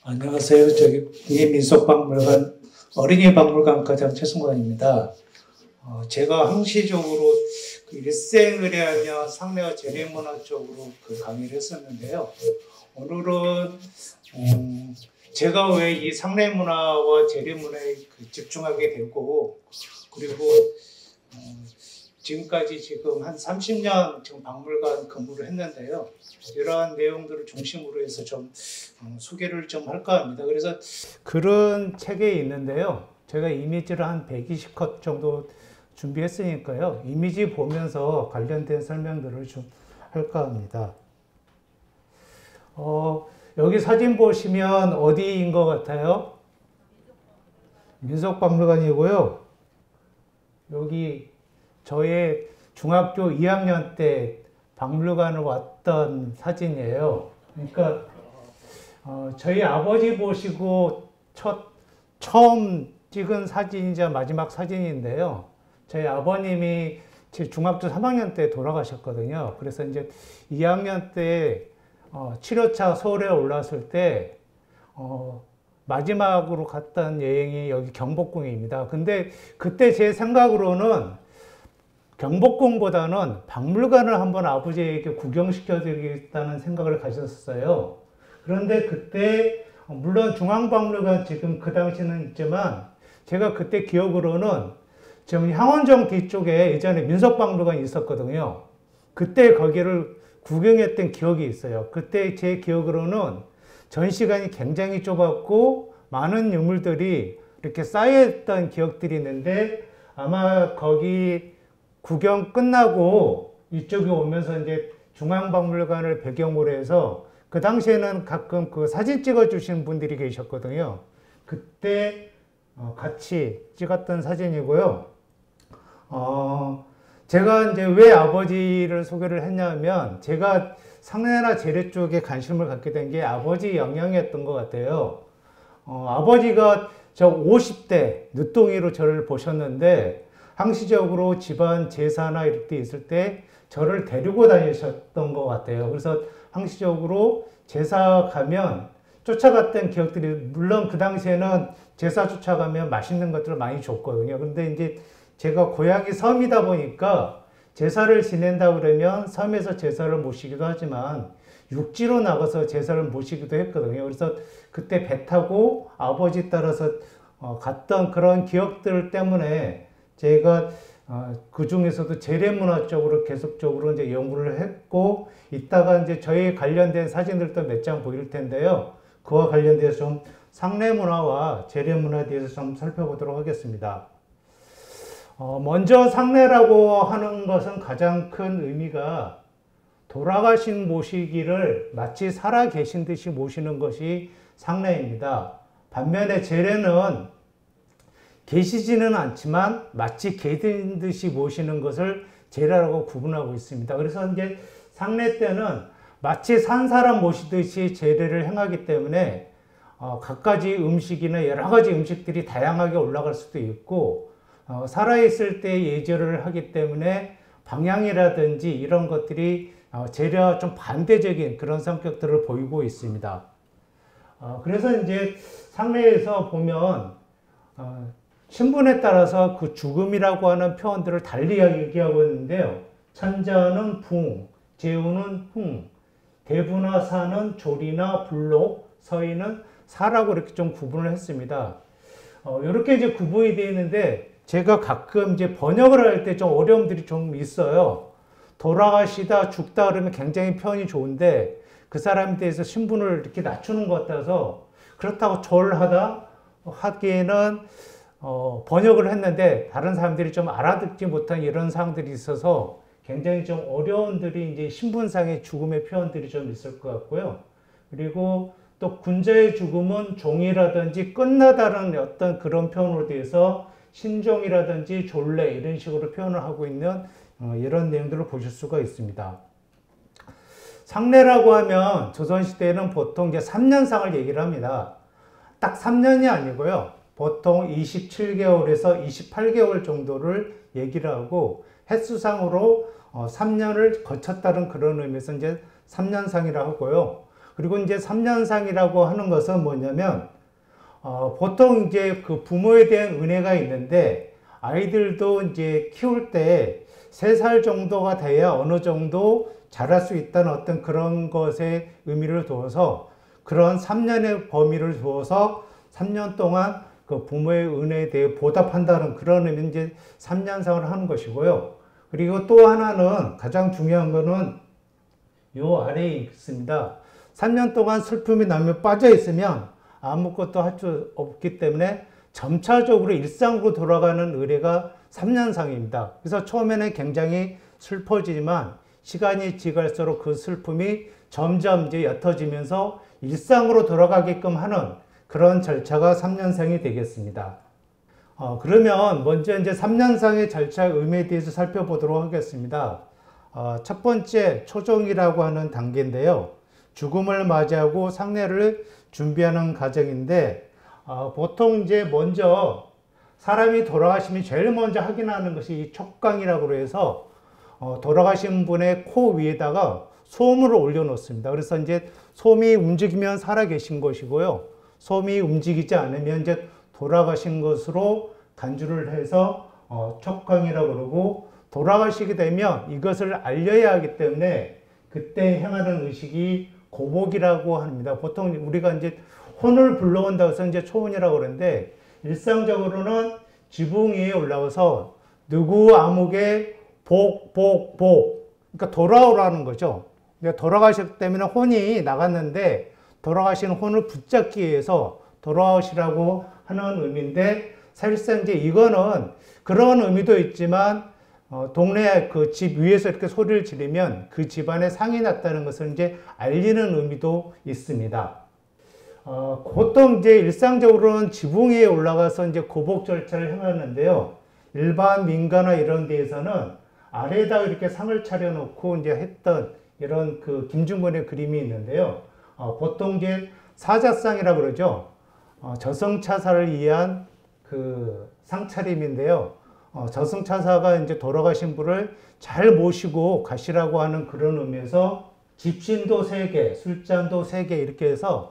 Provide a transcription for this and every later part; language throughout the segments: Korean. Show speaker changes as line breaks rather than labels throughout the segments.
안녕하세요. 저기 국립민속박물관 어린이박물관과장 최승관입니다. 제가 항시적으로 그 일생의례하며 상례와 재래문화 쪽으로 그 강의를 했었는데요. 오늘은 제가 왜 이 상례문화와 재래문화에 집중하게 되고, 그리고 지금까지 지금 한 30년 지금 박물관 근무를 했는데요. 이러한 내용들을 중심으로 해서 좀 소개를 좀 할까 합니다. 그래서 그런 책에 있는데요. 제가 이미지를 한 120컷 정도 준비했으니까요. 이미지 보면서 관련된 설명들을 좀 할까 합니다. 여기 사진 보시면 어디인 것 같아요? 민속박물관이고요. 여기 저의 중학교 2학년 때 박물관을 왔던 사진이에요. 그러니까 저희 아버지 보시고 처음 찍은 사진이자 마지막 사진인데요. 저희 아버님이 제 중학교 3학년 때 돌아가셨거든요. 그래서 이제 2학년 때 7호차 서울에 올라왔을 때 마지막으로 갔던 여행이 여기 경복궁입니다. 근데 그때 제 생각으로는 경복궁보다는 박물관을 한번 아버지에게 구경시켜 드리겠다는 생각을 가졌어요. 그런데 그때 물론 중앙박물관 지금 그 당시는 있지만 제가 그때 기억으로는 지금 향원정 뒤쪽에 예전에 민속박물관이 있었거든요. 그때 거기를 구경했던 기억이 있어요. 그때 제 기억으로는 전시관이 굉장히 좁았고 많은 유물들이 이렇게 쌓여있던 기억들이 있는데 아마 거기 구경 끝나고 이쪽에 오면서 이제 중앙박물관을 배경으로 해서 그 당시에는 가끔 그 사진 찍어 주신 분들이 계셨거든요. 그때 같이 찍었던 사진이고요. 제가 이제 왜 아버지를 소개를 했냐면 제가 상례나 재래 쪽에 관심을 갖게 된 게 아버지 영향이었던 것 같아요. 아버지가 저 50대 늦둥이로 저를 보셨는데 항시적으로 집안 제사나 이럴 때 있을 때 저를 데리고 다니셨던 것 같아요. 그래서 항시적으로 제사 가면 쫓아갔던 기억들이, 물론 그 당시에는 제사 쫓아가면 맛있는 것들을 많이 줬거든요. 그런데 이제 제가 고향이 섬이다 보니까 제사를 지낸다 그러면 섬에서 제사를 모시기도 하지만 육지로 나가서 제사를 모시기도 했거든요. 그래서 그때 배 타고 아버지 따라서 갔던 그런 기억들 때문에 제가 그 중에서도 재래문화 쪽으로 계속적으로 이제 연구를 했고, 이따가 이제 저희 관련된 사진들도 몇 장 보일 텐데요. 그와 관련돼서 좀 상례문화와 재래문화에 대해서 좀 살펴보도록 하겠습니다. 먼저 상례라고 하는 것은 가장 큰 의미가 돌아가신 모시기를 마치 살아 계신 듯이 모시는 것이 상례입니다. 반면에 재래는 계시지는 않지만 마치 계신 듯이 모시는 것을 재래라고 구분하고 있습니다. 그래서 이제 상례 때는 마치 산 사람 모시듯이 재래를 행하기 때문에 갖가지 음식이나 여러 가지 음식들이 다양하게 올라갈 수도 있고, 살아있을 때 예절을 하기 때문에 방향이라든지 이런 것들이 재래와 좀 반대적인 그런 성격들을 보이고 있습니다. 그래서 이제 상례에서 보면 신분에 따라서 그 죽음이라고 하는 표현들을 달리 얘기하고 있는데요. 천자는 붕, 제후는 흥, 대부나 사는 조리나 불록, 서인은 사라고 이렇게 좀 구분을 했습니다. 이렇게 이제 구분이 되어 있는데 제가 가끔 이제 번역을 할 때 좀 어려움들이 좀 있어요. 돌아가시다, 죽다 그러면 굉장히 표현이 좋은데 그 사람에 대해서 신분을 이렇게 낮추는 것 같아서 그렇다고 절하다 하기에는 번역을 했는데 다른 사람들이 좀 알아듣지 못한 이런 사항들이 있어서 굉장히 좀 어려움들이 이제 신분상의 죽음의 표현들이 좀 있을 것 같고요. 그리고 또 군자의 죽음은 종이라든지 끝나다는 어떤 그런 표현으로 돼서 신종이라든지 졸래 이런 식으로 표현을 하고 있는 이런 내용들을 보실 수가 있습니다. 상례라고 하면 조선시대에는 보통 이제 3년상을 얘기를 합니다. 딱 3년이 아니고요. 보통 27개월에서 28개월 정도를 얘기를 하고 횟수상으로 3년을 거쳤다는 그런 의미에서 이제 3년상이라고 하고요. 그리고 이제 3년상이라고 하는 것은 뭐냐면, 보통 이제 그 부모에 대한 은혜가 있는데, 아이들도 이제 키울 때 3살 정도가 돼야 어느 정도 자랄 수 있다는 어떤 그런 것에 의미를 두어서 그런 3년의 범위를 두어서 3년 동안 그 부모의 은혜에 대해 보답한다는 그런 의미 이제 3년상을 하는 것이고요. 그리고 또 하나는 가장 중요한 거는 요 아래에 있습니다. 3년 동안 슬픔이 나면 빠져 있으면 아무것도 할 수 없기 때문에 점차적으로 일상으로 돌아가는 의례가 3년상입니다. 그래서 처음에는 굉장히 슬퍼지지만 시간이 지갈수록 그 슬픔이 점점 이제 옅어지면서 일상으로 돌아가게끔 하는 그런 절차가 3년상이 되겠습니다. 그러면 먼저 이제 3년상의 절차의 의미에 대해서 살펴보도록 하겠습니다. 첫 번째, 초종이라고 하는 단계인데요. 죽음을 맞이하고 상례를 준비하는 과정인데, 보통 이제 먼저 사람이 돌아가시면 제일 먼저 확인하는 것이 이 촉강이라고 해서 돌아가신 분의 코 위에다가 솜을 올려놓습니다. 그래서 이제 솜이 움직이면 살아계신 것이고요. 솜이 움직이지 않으면 이제 돌아가신 것으로 간주를 해서 촉강이라고 그러고, 돌아가시게 되면 이것을 알려야 하기 때문에 그때 행하는 의식이 고복이라고 합니다. 보통 우리가 이제 혼을 불러온다고 해서 이제 초혼이라고 그러는데, 일상적으로는 지붕 위에 올라와서 누구 아무개 복. 그러니까 돌아오라는 거죠. 그러니까 돌아가셨기 때문에 혼이 나갔는데 돌아가신 혼을 붙잡기 위해서 돌아오시라고 하는 의미인데, 사실상 이제 이거는 그런 의미도 있지만 동네 그 집 위에서 이렇게 소리를 지르면 그 집안에 상이 났다는 것을 이제 알리는 의미도 있습니다. 보통 이제 일상적으로는 지붕 위에 올라가서 이제 고복 절차를 행하는데요. 일반 민가나 이런 데에서는 아래에다가 이렇게 상을 차려놓고 이제 했던 이런 그 김중건의 그림이 있는데요. 보통 이제 사자상이라고 그러죠. 저승차사를 위한 그 상차림인데요. 저승차사가 이제 돌아가신 분을 잘 모시고 가시라고 하는 그런 의미에서 집신도 3개, 술잔도 3개 이렇게 해서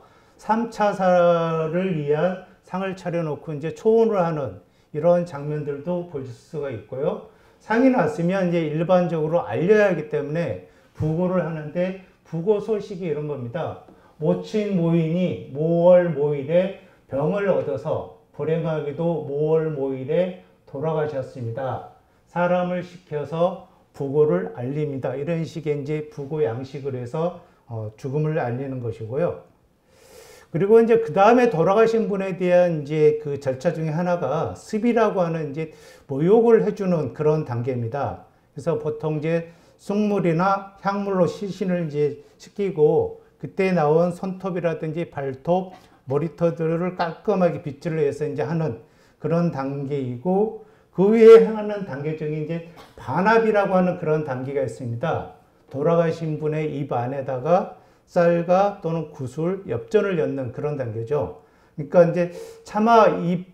3차사를 위한 상을 차려놓고 이제 초혼을 하는 이런 장면들도 볼 수가 있고요. 상이 났으면 이제 일반적으로 알려야 하기 때문에 부고를 하는데, 부고 소식이 이런 겁니다. 모친 모인이 모월 모일에 병을 얻어서 불행하게도 모월 모일에 돌아가셨습니다. 사람을 시켜서 부고를 알립니다. 이런 식의 이제 부고 양식을 해서 죽음을 알리는 것이고요. 그리고 이제 그 다음에 돌아가신 분에 대한 이제 그 절차 중에 하나가 습이라고 하는 이제 모욕을 해주는 그런 단계입니다. 그래서 보통 이제 쑥물이나 향물로 시신을 이제 시키고 그때 나온 손톱이라든지 발톱, 머리털들을 깔끔하게 빗질을 해서 이제 하는 그런 단계이고, 그 위에 행하는 단계 중에 이제 반합이라고 하는 그런 단계가 있습니다. 돌아가신 분의 입 안에다가 쌀과 또는 구슬, 엽전을 엿는 그런 단계죠. 그러니까 이제 차마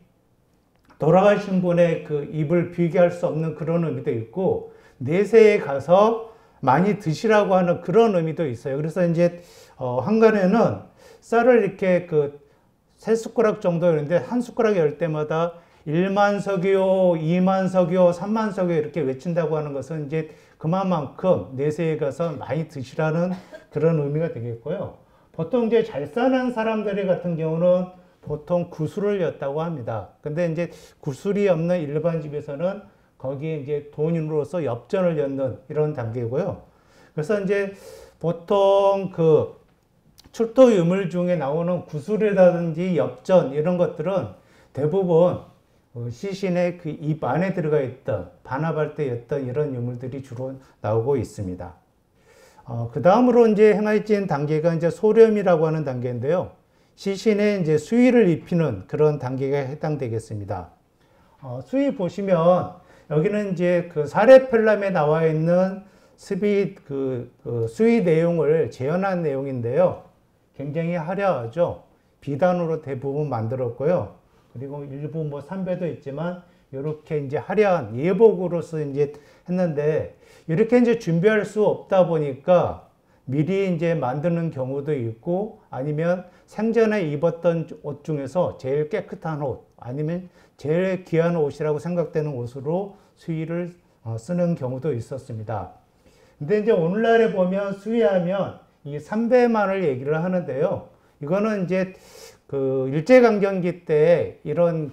돌아가신 분의 그 입을 비게 할 수 없는 그런 의미도 있고, 내세에 가서 많이 드시라고 하는 그런 의미도 있어요. 그래서 이제 한간에는 쌀을 이렇게 그 3숟가락 정도 열는데, 한 숟가락 열 때마다 1만 석유, 2만 석유, 3만 석유 이렇게 외친다고 하는 것은 이제 그만큼 내세에 가서 많이 드시라는 그런 의미가 되겠고요. 보통 이제 잘 사는 사람들 같은 경우는 보통 구슬을 였다고 합니다. 근데 이제 구슬이 없는 일반 집에서는 거기에 이제 돈으로서 엽전을 였는 이런 단계고요. 그래서 이제 보통 그 출토 유물 중에 나오는 구슬이라든지 엽전 이런 것들은 대부분 시신의 그 입 안에 들어가 있던 반합할 때 였던 이런 유물들이 주로 나오고 있습니다. 그 다음으로 이제 행하여진 단계가 이제 소렴이라고 하는 단계인데요. 시신에 이제 수의를 입히는 그런 단계가 해당되겠습니다. 수의 보시면 여기는 이제 그 사례펠람에 나와 있는 수의 내용을 재현한 내용인데요. 굉장히 화려하죠. 비단으로 대부분 만들었고요. 그리고 일부 뭐 삼배도 있지만 이렇게 이제 화려한 예복으로서 이제 했는데, 이렇게 이제 준비할 수 없다 보니까 미리 이제 만드는 경우도 있고, 아니면 생전에 입었던 옷 중에서 제일 깨끗한 옷, 아니면 제일 귀한 옷이라고 생각되는 옷으로 수의를 쓰는 경우도 있었습니다. 근데 이제 오늘날에 보면 수의하면 이 삼배만을 얘기를 하는데요. 이거는 이제 그 일제강점기 때 이런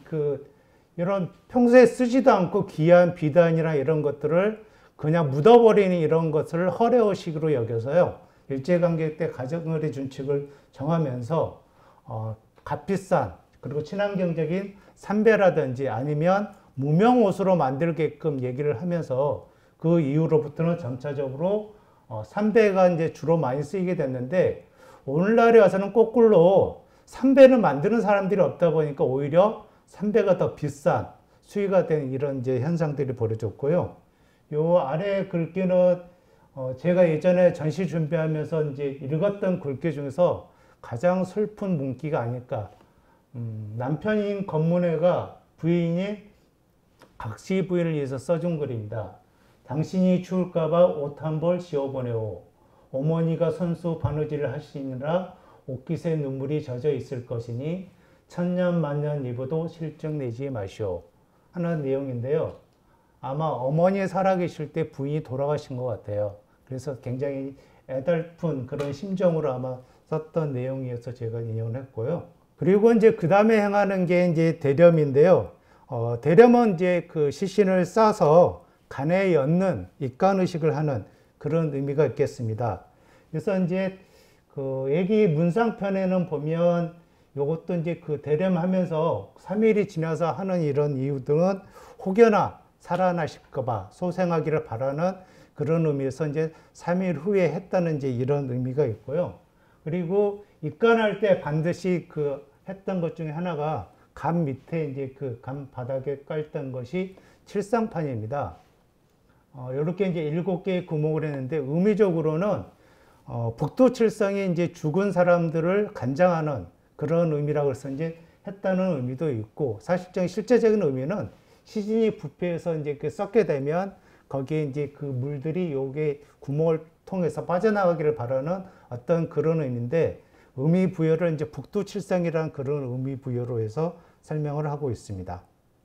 평소에 쓰지도 않고 귀한 비단이나 이런 것들을 그냥 묻어버리는 이런 것을 허례허식으로 여겨서요. 일제강점기 때 가정의례 준칙을 정하면서 값비싼 그리고 친환경적인 삼배라든지 아니면 무명옷으로 만들게끔 얘기를 하면서 그 이후로부터는 점차적으로 삼배가 이제 주로 많이 쓰이게 됐는데, 오늘날에 와서는 거꾸로 삼배를 만드는 사람들이 없다 보니까 오히려 삼배가 더 비싼 수위가 된 이런 이제 현상들이 벌어졌고요. 요 아래 글귀는 제가 예전에 전시 준비하면서 이제 읽었던 글귀 중에서 가장 슬픈 문귀가 아닐까. 남편인 검문회가 부인이 각시 부인을 위해서 써준 글입니다. 당신이 추울까봐 옷 한 벌 씌워보내오. 어머니가 손수 바느질을 하시느라 옷깃에 눈물이 젖어 있을 것이니 천년 만년 입어도 실증 내지 마시오 하는 내용인데요. 아마 어머니 살아계실 때 부인이 돌아가신 것 같아요. 그래서 굉장히 애달픈 그런 심정으로 아마 썼던 내용이어서 제가 인용을 했고요. 그리고 이제 그 다음에 행하는 게 이제 대렴인데요. 대렴은 이제 그 시신을 싸서 간에 엿는 입간의식을 하는 그런 의미가 있겠습니다. 그래서 이제 그 얘기 문상편에는 보면 요것도 이제 그 대렴하면서 3일이 지나서 하는 이런 이유들은 혹여나 살아나실까봐 소생하기를 바라는 그런 의미에서 이제 3일 후에 했다는 이제 이런 의미가 있고요. 그리고 입간할 때 반드시 그 했던 것 중에 하나가 간 밑에 이제 그 간 바닥에 깔던 것이 칠상판입니다. 이렇게 이제 7개의 구멍을 했는데 의미적으로는 북두칠성이 이제 죽은 사람들을 간장하는 그런 의미라고 해서 이제 했다는 의미도 있고, 사실적인 실제적인 의미는 시신이 부패해서 이제 썩게 되면 거기에 이제 그 물들이 요게 구멍을 통해서 빠져나가기를 바라는 어떤 그런 의미인데, 의미 부여를 이제 북두칠성이라는 그런 의미 부여로 해서 설명을 하고 있습니다.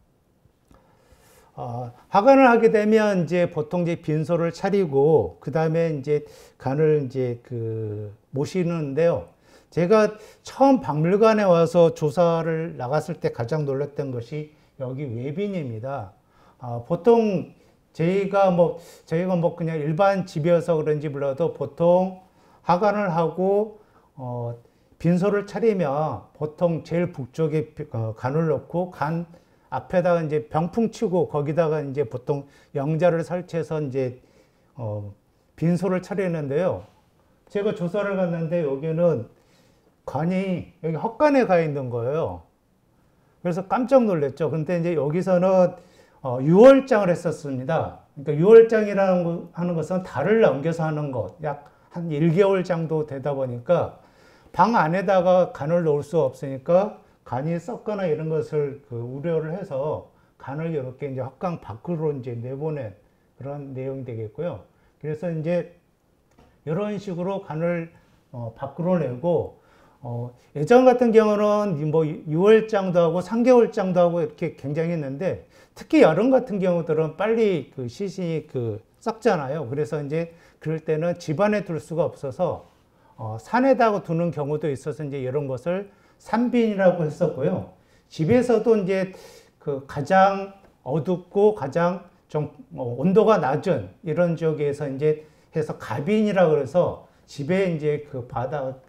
하관을 하게 되면 이제 보통 이제 빈소를 차리고 그 다음에 이제 간을 이제 모시는데요. 제가 처음 박물관에 와서 조사를 나갔을 때 가장 놀랐던 것이 여기 외빈입니다. 보통 저희가 뭐 그냥 일반 집이어서 그런지 몰라도 보통 하관을 하고 빈소를 차리면 보통 제일 북쪽에 간을 넣고 간 앞에다가 이제 병풍 치고 거기다가 이제 보통 영자를 설치해서 이제 빈소를 차리는데요. 제가 조사를 갔는데 여기는 관이 여기 헛간에 가 있는 거예요. 그래서 깜짝 놀랐죠. 근데 이제 여기서는 유월장을 했었습니다. 그러니까 유월장이라는 하는 것은 달을 넘겨서 하는 것, 약 한 1개월 정도 되다 보니까 방 안에다가 간을 넣을 수 없으니까 간이 썩거나 이런 것을 우려를 해서 간을 이렇게 이제 헛간 밖으로 이제 내보낸 그런 내용이 되겠고요. 그래서 이제 이런 식으로 간을 밖으로 내고, 예전 같은 경우는 뭐 6월장도 하고 3개월장도 하고 이렇게 굉장히 했는데, 특히 여름 같은 경우들은 빨리 시신이 썩잖아요. 그래서 이제 그럴 때는 집안에 둘 수가 없어서 산에다가 두는 경우도 있어서 이제 이런 것을 산빈이라고 했었고요. 집에서도 이제 가장 어둡고 가장 좀 온도가 낮은 이런 지역에서 이제 해서 가빈이라고 그래서 집에 이제 바닥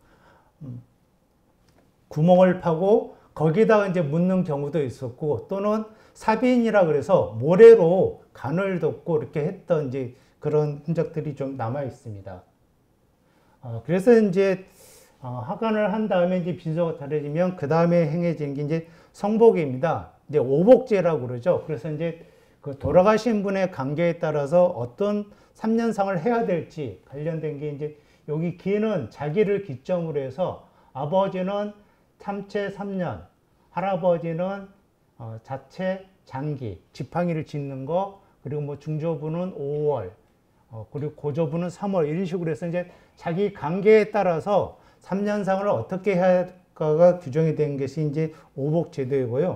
구멍을 파고 거기다가 이제 묻는 경우도 있었고, 또는 사빈이라 그래서 모래로 간을 덮고 이렇게 했던 이제 그런 흔적들이 좀 남아 있습니다. 그래서 이제 하관을 한 다음에 이제 빈소가 다려지면 그 다음에 행해지는 게 이제 성복입니다. 이제 오복제라고 그러죠. 그래서 이제 돌아가신 분의 관계에 따라서 어떤 3년상을 해야 될지 관련된 게 이제 여기 기는 자기를 기점으로 해서 아버지는 참채 3년, 할아버지는 자채 장기, 지팡이를 짓는 거, 그리고 뭐 중조부는 5월, 그리고 고조부는 3월 이런 식으로 해서 이제 자기 관계에 따라서 3년상을 어떻게 해야 할까가 규정이 된 것이 이제 오복제도이고요.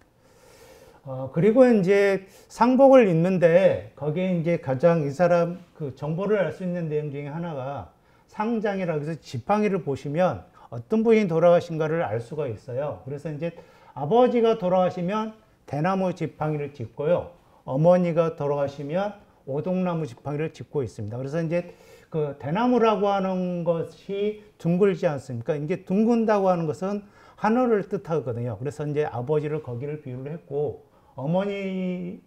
그리고 이제 상복을 입는데 거기에 이제 가장 이 사람 그 정보를 알 수 있는 내용 중에 하나가 상장이라고 해서 지팡이를 보시면 어떤 분이 돌아가신가를 알 수가 있어요. 그래서 이제 아버지가 돌아가시면 대나무 지팡이를 짚고요. 어머니가 돌아가시면 오동나무 지팡이를 짚고 있습니다. 그래서 이제 그 대나무라고 하는 것이 둥글지 않습니까? 이게 둥근다고 하는 것은 하늘을 뜻하거든요. 그래서 이제 아버지를 거기를 비유를 했고, 어머니는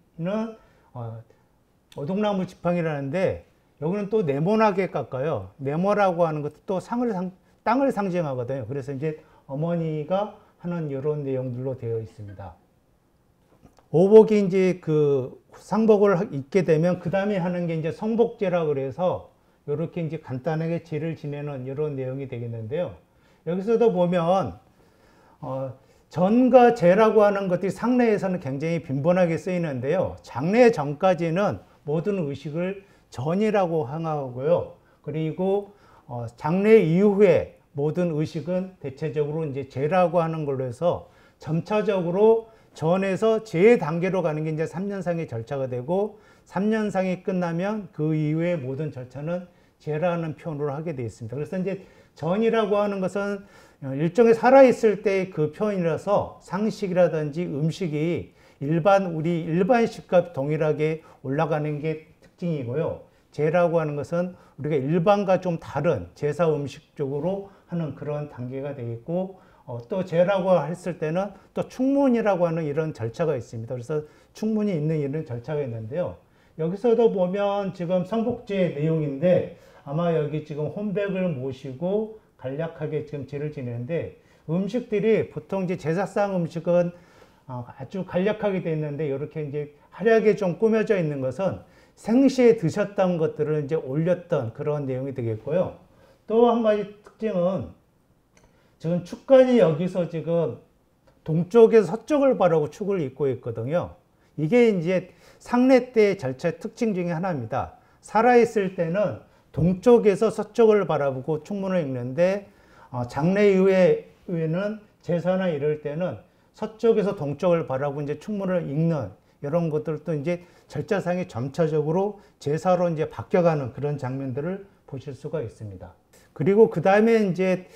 오동나무 지팡이라는데 여기는 또 네모나게 깎아요. 네모라고 하는 것도 또 땅을 상징하거든요. 그래서 이제 어머니가 하는 이런 내용들로 되어 있습니다. 오복이 이제 그 상복을 입게 되면 그 다음에 하는 게 이제 성복제라 그래서 이렇게 이제 간단하게 제를 지내는 이런 내용이 되겠는데요. 여기서도 보면 전과 제라고 하는 것들이 상례에서는 굉장히 빈번하게 쓰이는데요. 장례 전까지는 모든 의식을 전이라고 하고요. 그리고 장례 이후에 모든 의식은 대체적으로 이제 제라고 하는 걸로 해서 점차적으로 전에서 제 단계로 가는 게 이제 3년상의 절차가 되고 3년상이 끝나면 그 이후의 모든 절차는 제라는 표현으로 하게 되어 있습니다. 그래서 이제 전이라고 하는 것은 일종의 살아있을 때의 그 표현이라서 상식이라든지 음식이 우리 일반식과 동일하게 올라가는 게 특징이고요. 제라고 하는 것은 우리가 일반과 좀 다른 제사 음식 쪽으로 하는 그런 단계가 되겠고, 또 제라고 했을 때는 또 충문이라고 하는 이런 절차가 있습니다. 그래서 충문이 있는 이런 절차가 있는데요. 여기서도 보면 지금 성복제 내용인데 아마 여기 지금 혼백을 모시고 간략하게 지금 제를 지내는데 음식들이 보통 이제 제사상 음식은 아주 간략하게 되어 있는데 이렇게 이제 화려하게 좀 꾸며져 있는 것은 생시에 드셨던 것들을 이제 올렸던 그런 내용이 되겠고요. 또 한 가지 특징은 지금 축관이 여기서 지금 동쪽에서 서쪽을 바라고 축을 입고 있거든요. 이게 이제 상례 때의 절차의 특징 중에 하나입니다. 살아있을 때는 동쪽에서 서쪽을 바라보고 축문을 읽는데 장례 이후에는 제사나 이럴 때는 서쪽에서 동쪽을 바라보고 이제 축문을 읽는 이런 것들도 이제 절차상이 점차적으로 제사로 이제 바뀌어가는 그런 장면들을 보실 수가 있습니다. 그리고 그 다음에 이제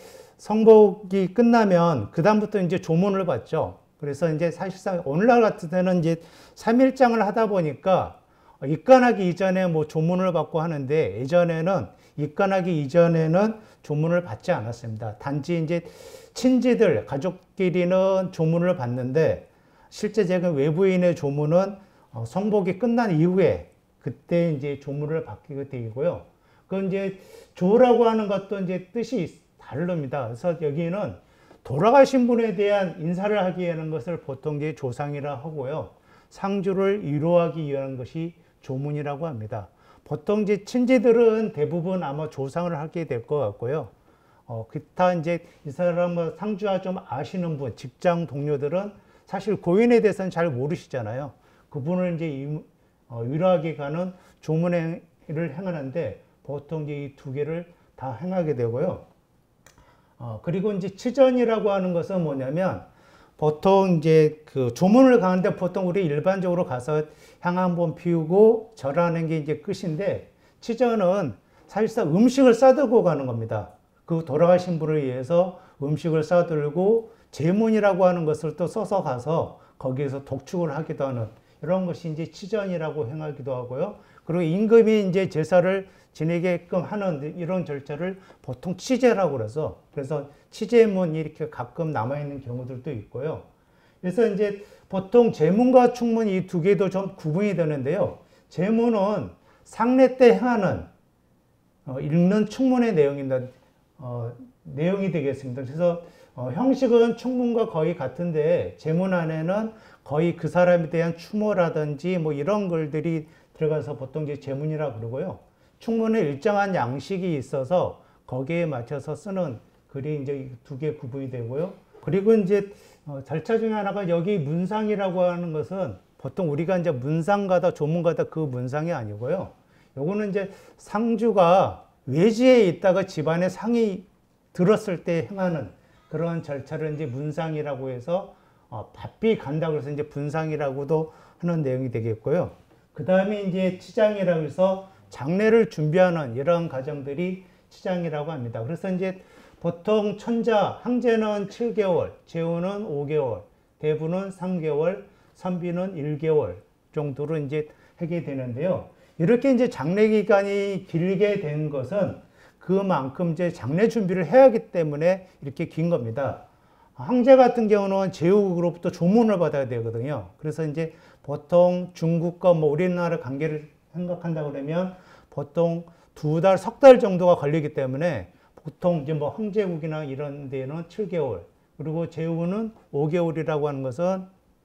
성복이 끝나면 그 다음부터 이제 조문을 받죠. 그래서 이제 사실상 오늘날 같은 때는 이제 3일장을 하다 보니까 입관하기 이전에 뭐 조문을 받고 하는데 예전에는 입관하기 이전에는 조문을 받지 않았습니다. 단지 이제 친지들, 가족끼리는 조문을 받는데 실제 제가 외부인의 조문은 성복이 끝난 이후에 그때 이제 조문을 받게 되고요. 그 이제 조라고 하는 것도 이제 뜻이 다릅니다. 그래서 여기는 돌아가신 분에 대한 인사를 하기 위한 것을 보통 이제 조상이라 하고요. 상주를 위로하기 위한 것이 조문이라고 합니다. 보통 이제 친지들은 대부분 아마 조상을 하게 될 것 같고요. 기타 이제 이 사람은 상주와 좀 아시는 분, 직장 동료들은 사실 고인에 대해서는 잘 모르시잖아요. 그분을 이제 위로하기 가는 조문을 행하는데 보통 이제 이 두 개를 다 행하게 되고요. 그리고 이제 치전이라고 하는 것은 뭐냐면 보통 이제 그 조문을 가는데 보통 우리 일반적으로 가서 향 한번 피우고 절하는 게 이제 끝인데 치전은 사실상 음식을 싸들고 가는 겁니다. 그 돌아가신 분을 위해서 음식을 싸들고 제문이라고 하는 것을 또 써서 가서 거기에서 독축을 하기도 하는 이런 것이 이제 치전이라고 행하기도 하고요. 그리고 임금이 이제 제사를 지내게끔 하는 이런 절차를 보통 치제라고 그래서 치제문이 이렇게 가끔 남아있는 경우들도 있고요. 그래서 이제 보통 제문과 축문 이 두 개도 좀 구분이 되는데요. 제문은 상례 때 행하는, 읽는 축문의 내용입니다. 내용이 되겠습니다. 그래서 형식은 축문과 거의 같은데 제문 안에는 거의 그 사람에 대한 추모라든지 뭐 이런 글들이 들어가서 보통 이제 제문이라고 그러고요. 축문에 일정한 양식이 있어서 거기에 맞춰서 쓰는 글이 이제 두 개 구분이 되고요. 그리고 이제 절차 중에 하나가 여기 문상이라고 하는 것은 보통 우리가 이제 문상가다, 조문가다 그 문상이 아니고요. 요거는 이제 상주가 외지에 있다가 집안에 상이 들었을 때 행하는 그런 절차를 이제 문상이라고 해서 바삐 간다고 해서 이제 분상이라고도 하는 내용이 되겠고요. 그 다음에 이제 치장이라고 해서 장례를 준비하는 이런 과정들이 치장이라고 합니다. 그래서 이제 보통 천자, 항제는 7개월, 제후는 5개월, 대부는 3개월, 선비는 1개월 정도로 이제 하게 되는데요. 이렇게 이제 장례 기간이 길게 된 것은 그만큼 이제 장례 준비를 해야 하기 때문에 이렇게 긴 겁니다. 황제 같은 경우는 제후로부터 조문을 받아야 되거든요. 그래서 이제 보통 중국과 뭐 우리나라 관계를 생각한다 그러면 보통 2달, 석 달 정도가 걸리기 때문에 보통 이제 뭐 황제국이나 이런 데는 7개월, 그리고 제후는 5개월이라고 하는 것은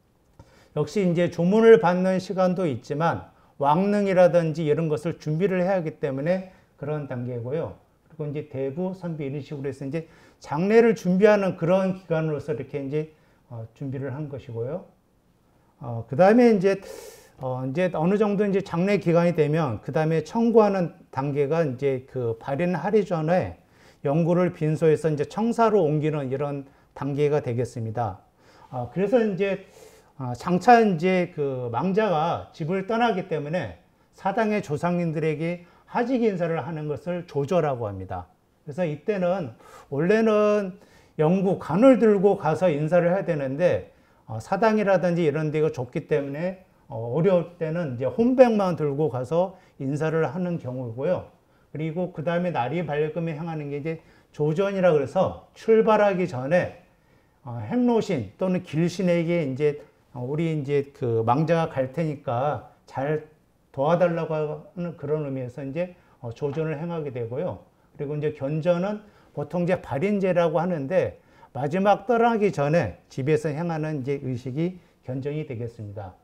역시 이제 조문을 받는 시간도 있지만 왕릉이라든지 이런 것을 준비를 해야 하기 때문에 그런 단계고요. 그리고 이제 대부, 선비 이런 식으로 해서 이제 장례를 준비하는 그런 기간으로서 이렇게 이제 준비를 한 것이고요. 그 다음에 이제 어느 정도 이제 장례 기간이 되면 그 다음에 청구하는 단계가 이제 그 발인하기 전에 영구를 빈소에서 이제 청사로 옮기는 이런 단계가 되겠습니다. 그래서 이제 장차 이제 그 망자가 집을 떠나기 때문에 사당의 조상님들에게 하직 인사를 하는 것을 조조라고 합니다. 그래서 이때는 원래는 영구 관을 들고 가서 인사를 해야 되는데 사당이라든지 이런 데가 좁기 때문에 어려울 때는 이제 혼백만 들고 가서 인사를 하는 경우고요. 그리고 그 다음에 날이 밝으면 행하는 게 이제 조전이라 그래서 출발하기 전에 행로신 또는 길신에게 이제 우리 이제 그 망자가 갈 테니까 잘 도와달라고 하는 그런 의미에서 이제 조전을 행하게 되고요. 그리고 이제 견전은 보통 이제 발인제라고 하는데 마지막 떠나기 전에 집에서 행하는 이제 의식이 견전이 되겠습니다.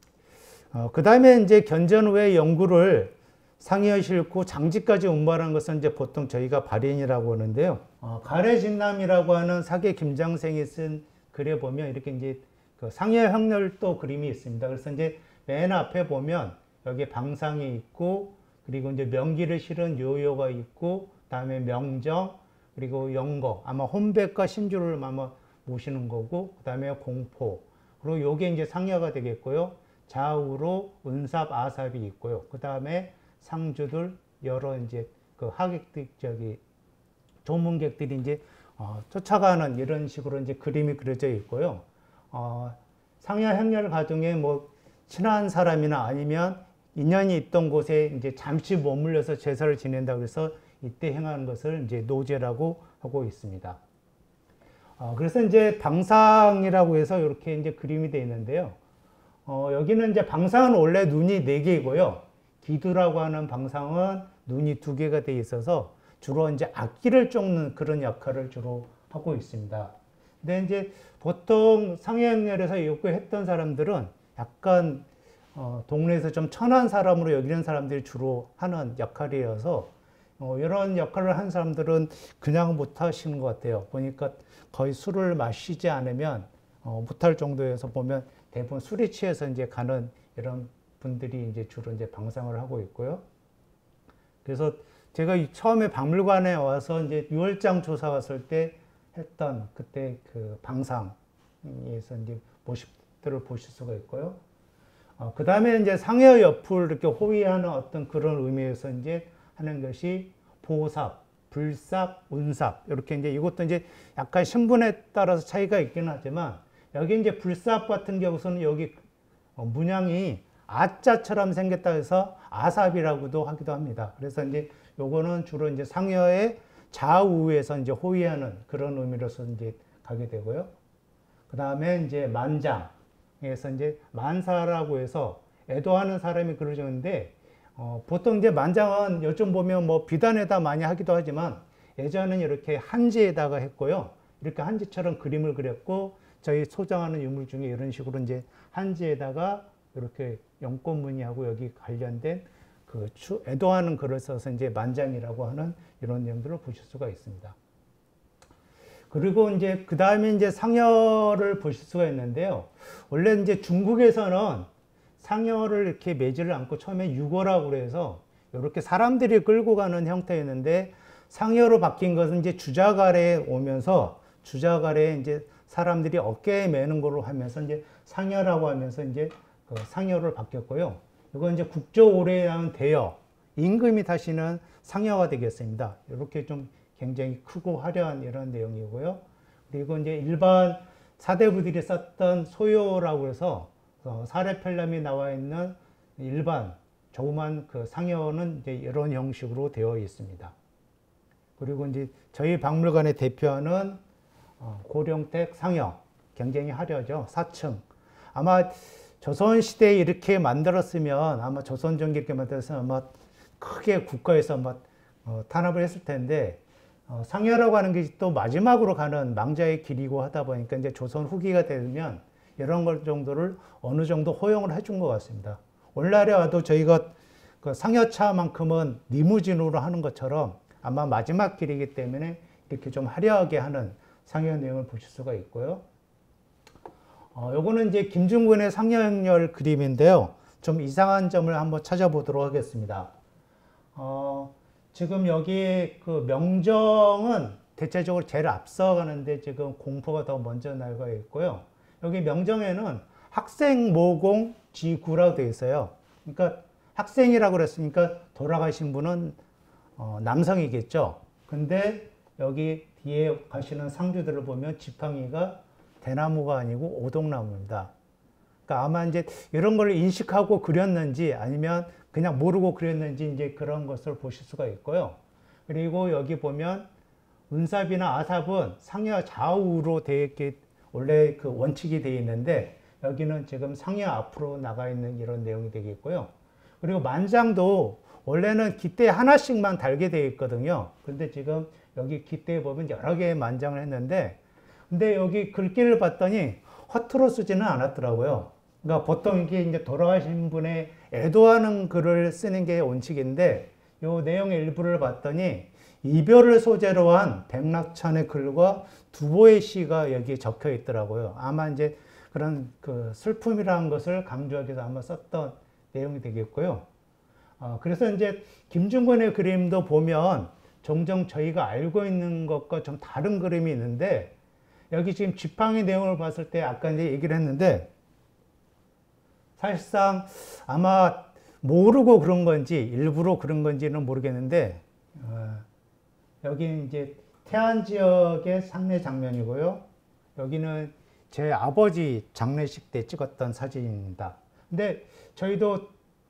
그 다음에 이제 견전 후에 영구를 상의에 싣고 장지까지 운반하는 것은 이제 보통 저희가 발인이라고 하는데요. 가래진남이라고 하는 사계 김장생이 쓴 글에 보면 이렇게 이제 그 상여 형렬도 그림이 있습니다. 그래서 이제 맨 앞에 보면 여기 방상이 있고, 그리고 이제 명기를 실은 요요가 있고, 다음에 명정, 그리고 영거, 아마 혼백과 신주를 아마 모시는 거고, 그 다음에 공포, 그리고 요게 이제 상여가 되겠고요. 좌우로 은삽, 아삽이 있고요. 그 다음에 상주들, 여러 이제 그 하객들, 조문객들이 이제 쫓아가는 이런 식으로 이제 그림이 그려져 있고요. 상여 행렬 가중에 뭐 친한 사람이나 아니면 인연이 있던 곳에 이제 잠시 머물러서 제사를 지낸다고 해서 이때 행하는 것을 이제 노제라고 하고 있습니다. 그래서 이제 방상이라고 해서 이렇게 이제 그림이 되어 있는데요. 여기는 이제 방상은 원래 눈이 4개이고요. 기두라고 하는 방상은 눈이 2개가 되어 있어서 주로 이제 악기를 쫓는 그런 역할을 주로 하고 있습니다. 근데 이제 보통 상여행렬에서 요구했던 사람들은 약간 동네에서 좀 천한 사람으로 여기는 사람들이 주로 하는 역할이어서 이런 역할을 한 사람들은 그냥 못 하시는 것 같아요. 보니까 거의 술을 마시지 않으면 못할 정도여서 보면 대부분 술에 취해서 이제 가는 이런 분들이 이제 주로 이제 방상을 하고 있고요. 그래서 제가 처음에 박물관에 와서 이제 유월장 조사 왔을 때 했던 그때 그 방상에서 이제 모습들을 보실 수가 있고요. 그 다음에 이제 상여 옆을 이렇게 호위하는 어떤 그런 의미에서 이제 하는 것이 보삽, 불삽, 운삽 이렇게 이제 이것도 이제 약간 신분에 따라서 차이가 있긴 하지만 여기 이제 불삽 같은 경우는 여기 문양이 아자처럼 생겼다 해서 아삽이라고도 하기도 합니다. 그래서 이제 요거는 주로 이제 상여의 좌우에서 이제 호위하는 그런 의미로서 이제 가게 되고요. 그 다음에 이제 만장에서 이제 만사라고 해서 애도하는 사람이 그러는데 보통 이제 만장은 요즘 보면 뭐 비단에다 많이 하기도 하지만 예전에는 이렇게 한지에다가 했고요. 이렇게 한지처럼 그림을 그렸고 저희 소장하는 유물 중에 이런 식으로 이제 한지에다가 이렇게 연꽃무늬하고 여기 관련된 그 애도하는 글을 써서 이제 만장이라고 하는 이런 내용들을 보실 수가 있습니다. 그리고 이제 그 다음에 이제 상여를 보실 수가 있는데요. 원래 이제 중국에서는 상여를 이렇게 매지를 않고 처음에 유거라고 그래서 이렇게 사람들이 끌고 가는 형태였는데 상여로 바뀐 것은 이제 주작 아래에 오면서 주작 아래에 이제 사람들이 어깨에 매는 걸로 하면서 이제 상여라고 하면서 이제 그 상여를 바뀌었고요. 이건 이제 국조 오래에 나온 대여, 임금이 타시는 상여가 되겠습니다. 이렇게 좀 굉장히 크고 화려한 이런 내용이고요. 그리고 이제 일반 사대부들이 썼던 소요라고 해서 사례편람이 나와 있는 일반 조그만 그 상여는 이제 이런 형식으로 되어 있습니다. 그리고 이제 저희 박물관에 대표하는 고령택 상여, 굉장히 화려하죠. 4층. 아마 조선시대에 이렇게 만들었으면 아마 조선전기 이렇게 만들어서 아마 크게 국가에서 아마 탄압을 했을 텐데 상여라고 하는 게 또 마지막으로 가는 망자의 길이고 하다 보니까 이제 조선 후기가 되면 이런 것 정도를 어느 정도 허용을 해준 것 같습니다. 오늘날에 와도 저희가 그 상여차만큼은 리무진으로 하는 것처럼 아마 마지막 길이기 때문에 이렇게 좀 화려하게 하는 상여 내용을 보실 수가 있고요. 요거는 이제 김중근의 상여행렬 그림인데요. 좀 이상한 점을 한번 찾아보도록 하겠습니다. 지금 여기 그 명정은 대체적으로 제일 앞서가는데 지금 공포가 더 먼저 나가 있고요. 여기 명정에는 학생 모공 지구라고 되어 있어요. 그러니까 학생이라고 그랬으니까 돌아가신 분은 남성이겠죠. 근데 여기 뒤에 가시는 상주들을 보면 지팡이가 대나무가 아니고 오동나무입니다. 그러니까 아마 이제 이런 걸 인식하고 그렸는지 아니면 그냥 모르고 그렸는지 이제 그런 것을 보실 수가 있고요. 그리고 여기 보면 은삽이나 아삽은 상여 좌우로 되어 있게 원래 그 원칙이 되어 있는데 여기는 지금 상여 앞으로 나가 있는 이런 내용이 되겠고요. 그리고 만장도 원래는 깃대 하나씩만 달게 되어 있거든요. 근데 지금 여기 깃대에 보면 여러 개의 만장을 했는데 근데 여기 글귀를 봤더니 허투루 쓰지는 않았더라고요. 그러니까 보통 이게 이제 돌아가신 분의 애도하는 글을 쓰는 게 원칙인데 이 내용의 일부를 봤더니 이별을 소재로 한 백낙천의 글과 두보의 시가 여기에 적혀 있더라고요. 아마 이제 그런 그 슬픔이라는 것을 강조하기 위해서 아마 썼던 내용이 되겠고요. 그래서 이제 김중근의 그림도 보면 종종 저희가 알고 있는 것과 좀 다른 그림이 있는데 여기 지금 지팡이 내용을 봤을 때 아까 이제 얘기를 했는데 사실상 아마 모르고 그런 건지 일부러 그런 건지는 모르겠는데 여기 이제 태안 지역의 상례 장면이고요. 여기는 제 아버지 장례식 때 찍었던 사진입니다. 근데 저희도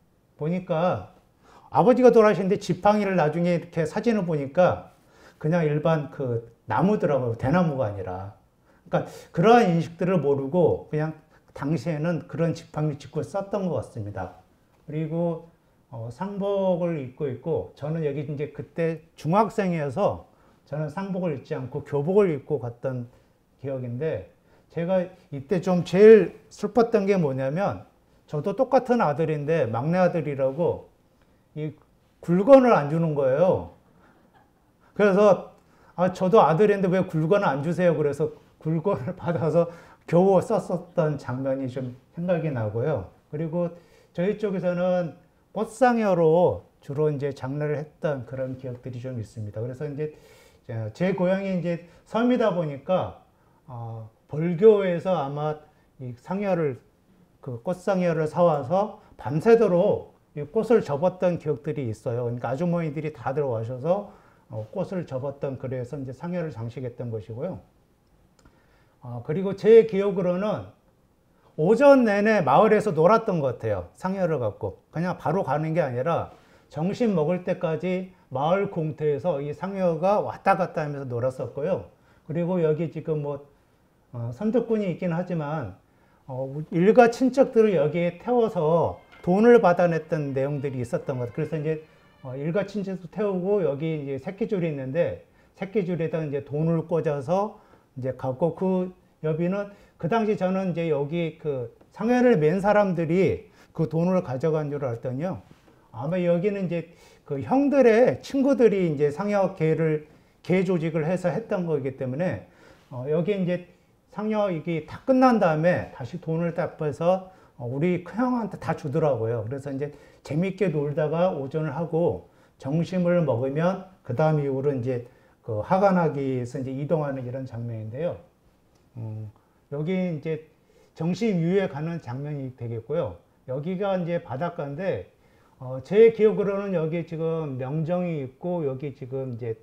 보니까 아버지가 돌아가셨는데 지팡이를 나중에 이렇게 사진을 보니까 그냥 일반 그 나무더라고요. 대나무가 아니라. 그러니까 그러한 인식들을 모르고 그냥 당시에는 그런 지팡이 짚고 썼던 것 같습니다. 그리고 상복을 입고 있고 저는 여기 이제 그때 중학생이어서 저는 상복을 입지 않고 교복을 입고 갔던 기억인데 제가 이때 좀 제일 슬펐던 게 뭐냐면 저도 똑같은 아들인데 막내 아들이라고 이 굴건을 안 주는 거예요. 그래서 저도 아들인데 왜 굴건을 안 주세요? 그래서 굴건을 받아서 겨우 썼었던 장면이 좀 생각이 나고요. 그리고 저희 쪽에서는 꽃상여로 주로 이제 장례를 했던 그런 기억들이 좀 있습니다. 그래서 이제 제 고향이 이제 섬이다 보니까 벌교에서 아마 이 상여를 그 꽃상여를 사와서 밤새도록 이 꽃을 접었던 기억들이 있어요. 그러니까 아주머니들이 다 들어와셔서 꽃을 접었던 그래서 이제 상여를 장식했던 것이고요. 그리고 제 기억으로는 오전 내내 마을에서 놀았던 것 같아요. 상여를 갖고. 그냥 바로 가는 게 아니라 점심 먹을 때까지 마을 공터에서 이 상여가 왔다 갔다 하면서 놀았었고요. 그리고 여기 지금 뭐, 선덕군이 있긴 하지만, 일가 친척들을 여기에 태워서 돈을 받아냈던 내용들이 있었던 것 같아요. 그래서 이제, 일가 친척도 태우고 여기 이제 새끼줄이 있는데, 새끼줄에다 이제 돈을 꽂아서 이제 가고 그 여비는 그 당시 저는 이제 여기 그 상여를 맨 사람들이 그 돈을 가져간 줄 알았더니요. 아마 여기는 이제 그 형들의 친구들이 이제 상여계를 계 조직을 해서 했던 거기 때문에 여기 이제 상여 이게 다 끝난 다음에 다시 돈을 딱 빼서 우리 큰형한테 다 주더라고요. 그래서 이제 재밌게 놀다가 오전을 하고 점심을 먹으면 그 다음 이후로 이제 그 하관하기에서 이제 이동하는 이런 장면인데요. 여기 이제 정심유에 가는 장면이 되겠고요. 여기가 이제 바닷가인데, 제 기억으로는 여기 지금 명정이 있고, 여기 지금 이제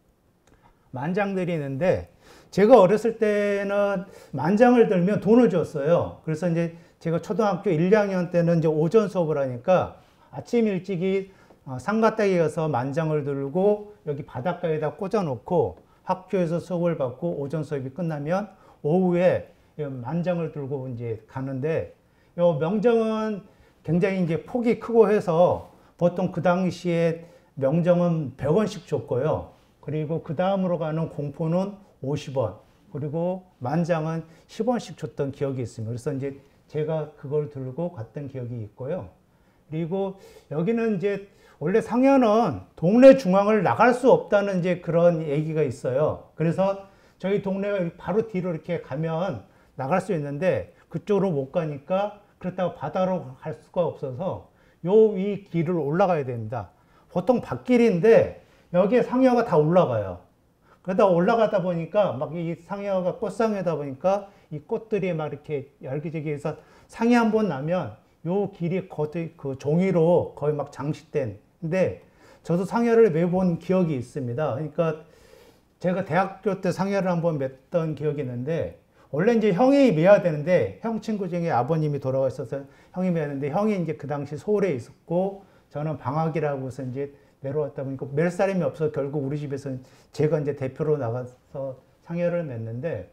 만장들이 있는데, 제가 어렸을 때는 만장을 들면 돈을 줬어요. 그래서 이제 제가 초등학교 1, 2학년 때는 이제 오전 수업을 하니까 아침 일찍이 상가댁에 가서 만장을 들고 여기 바닷가에다 꽂아놓고 학교에서 수업을 받고 오전 수업이 끝나면 오후에 만장을 들고 이제 가는데, 요 명정은 굉장히 이제 폭이 크고 해서 보통 그 당시에 명정은 100원씩 줬고요. 그리고 그 다음으로 가는 공포는 50원, 그리고 만장은 10원씩 줬던 기억이 있습니다. 그래서 이제 제가 그걸 들고 갔던 기억이 있고요. 그리고 여기는 이제 원래 상해는 동네 중앙을 나갈 수 없다는 이제 그런 얘기가 있어요. 그래서 저희 동네가 바로 뒤로 이렇게 가면 나갈 수 있는데 그쪽으로 못 가니까 그렇다고 바다로 갈 수가 없어서 이 길을 올라가야 됩니다. 보통 밭길인데 여기에 상해가 다 올라가요. 그러다 올라가다 보니까 막 이 상해가 꽃상에다 보니까 이 꽃들이 막 이렇게 얄기지기해서 상해 한 번 나면 요 길이 거의 그 종이로 거의 막 장식된. 근데 저도 상해를 매본 기억이 있습니다. 그러니까 제가 대학교 때 상해를 한번 맸던 기억이 있는데, 원래 이제 형이 매야 되는데 형 친구 중에 아버님이 돌아가셔서 형이 매야 되는데, 형이 이제 그 당시 서울에 있었고 저는 방학이라고 해서 이제 내려왔다 보니까 맬 사람이 없어서 결국 우리 집에서 제가 이제 대표로 나가서 상해를 맸는데,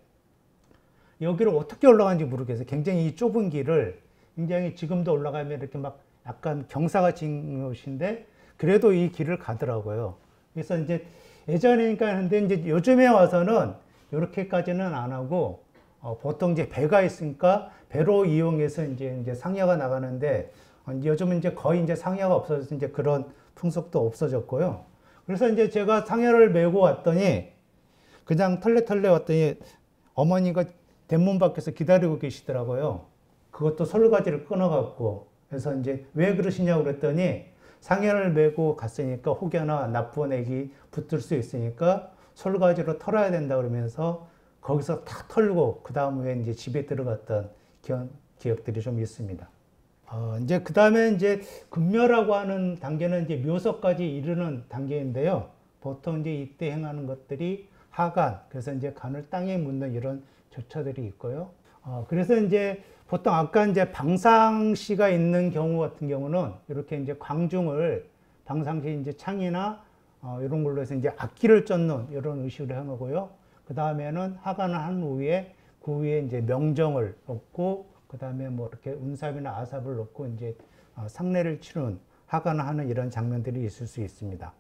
여기를 어떻게 올라가는지 모르겠어요. 굉장히 이 좁은 길을 굉장히 지금도 올라가면 이렇게 막 약간 경사가 진 곳인데 그래도 이 길을 가더라고요. 그래서 이제 예전이니까 하는데 이제 요즘에 와서는 이렇게까지는 안 하고 보통 이제 배가 있으니까 배로 이용해서 이제 상해가 나가는데, 요즘은 이제 거의 이제 상해가 없어져서 이제 그런 풍속도 없어졌고요. 그래서 이제 제가 상해를 메고 왔더니 그냥 털레털레 왔더니 어머니가 대문 밖에서 기다리고 계시더라고요. 그것도 솔가지를 끊어갖고. 그래서 이제 왜 그러시냐고 그랬더니 상해를 메고 갔으니까 혹여나 나쁜 애기 붙을 수 있으니까 솔가지로 털어야 된다 그러면서 거기서 다 털고 그 다음에 이제 집에 들어갔던 기억들이 좀 있습니다. 이제 그 다음에 이제 금묘라고 하는 단계는 이제 묘석까지 이르는 단계인데요. 보통 이제 이때 행하는 것들이 하간, 그래서 이제 간을 땅에 묻는 이런 절차들이 있고요. 그래서 이제 보통 아까 이제 방상시가 있는 경우 같은 경우는 이렇게 이제 광중을 방상시 이제 창이나 이런 걸로 해서 이제 악기를 쫓는 이런 의식을 행하고요. 그 다음에는 하간을 한 후에 그 위에 이제 명정을 놓고 그 다음에 뭐 이렇게 운삽이나 아삽을 놓고 이제 상례를 치르는 하간을 하는 이런 장면들이 있을 수 있습니다.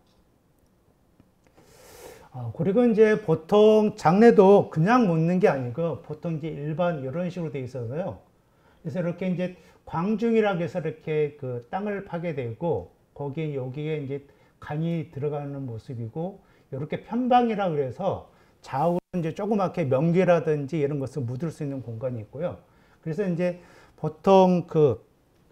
그리고 이제 보통 장례도 그냥 묻는 게 아니고 보통 이제 일반 이런 식으로 되어 있어서요. 그래서 이렇게 이제 광중이라고 해서 이렇게 그 땅을 파게 되고 거기에 여기에 이제 간이 들어가는 모습이고, 이렇게 편방이라고 그래서 좌우로 이제 조그맣게 명기라든지 이런 것을 묻을 수 있는 공간이 있고요. 그래서 이제 보통 그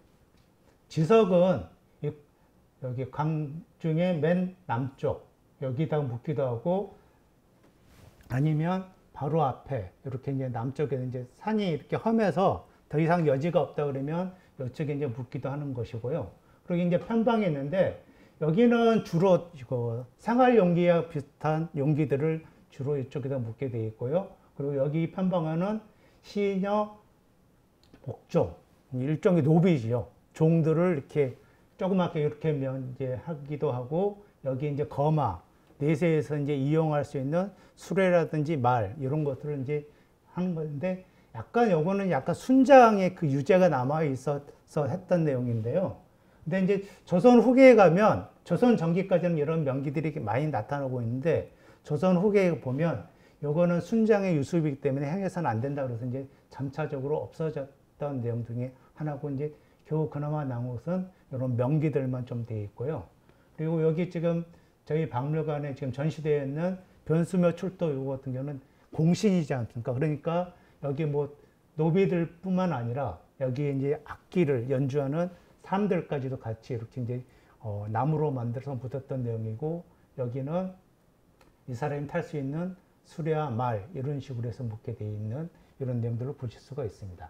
지석은 여기 광중의 맨 남쪽 여기다 묻기도 하고, 아니면 바로 앞에 이렇게 이제 남쪽에 이제 산이 이렇게 험해서 더 이상 여지가 없다 그러면 이쪽에 이제 묻기도 하는 것이고요. 그리고 이제 편방이 있는데 여기는 주로 이거 생활 용기와 비슷한 용기들을 주로 이쪽에다 묻게 되어 있고요. 그리고 여기 편방에는 시녀, 복종, 일종의 노비지요. 종들을 이렇게 조그맣게 이렇게 면제하기도 하고, 여기 이제 거마, 내세에서 이제 이용할 수 있는 수레라든지 말, 이런 것들을 이제 하는 건데, 약간 요거는 약간 순장의 그 유재가 남아 있어서 했던 내용인데요. 근데 이제 조선 후기에 가면, 조선 전기까지는 이런 명기들이 많이 나타나고 있는데, 조선 후기에 보면 요거는 순장의 유습이기 때문에 행해서는 안 된다 그래서 이제 점차적으로 없어졌던 내용 중에 하나고, 이제 겨우 그나마 남은 것은 이런 명기들만 좀 되어 있고요. 그리고 여기 지금 저희 박물관에 지금 전시되어 있는 변수묘 출도 이거 같은 경우는 공신이지 않습니까? 그러니까 여기 뭐 노비들 뿐만 아니라 여기에 이제 악기를 연주하는 사람들까지도 같이 이렇게 이제 나무로 만들어서 묻었던 내용이고, 여기는 이 사람이 탈 수 있는 수레와 말 이런 식으로 해서 묻게 되어 있는 이런 내용들을 보실 수가 있습니다.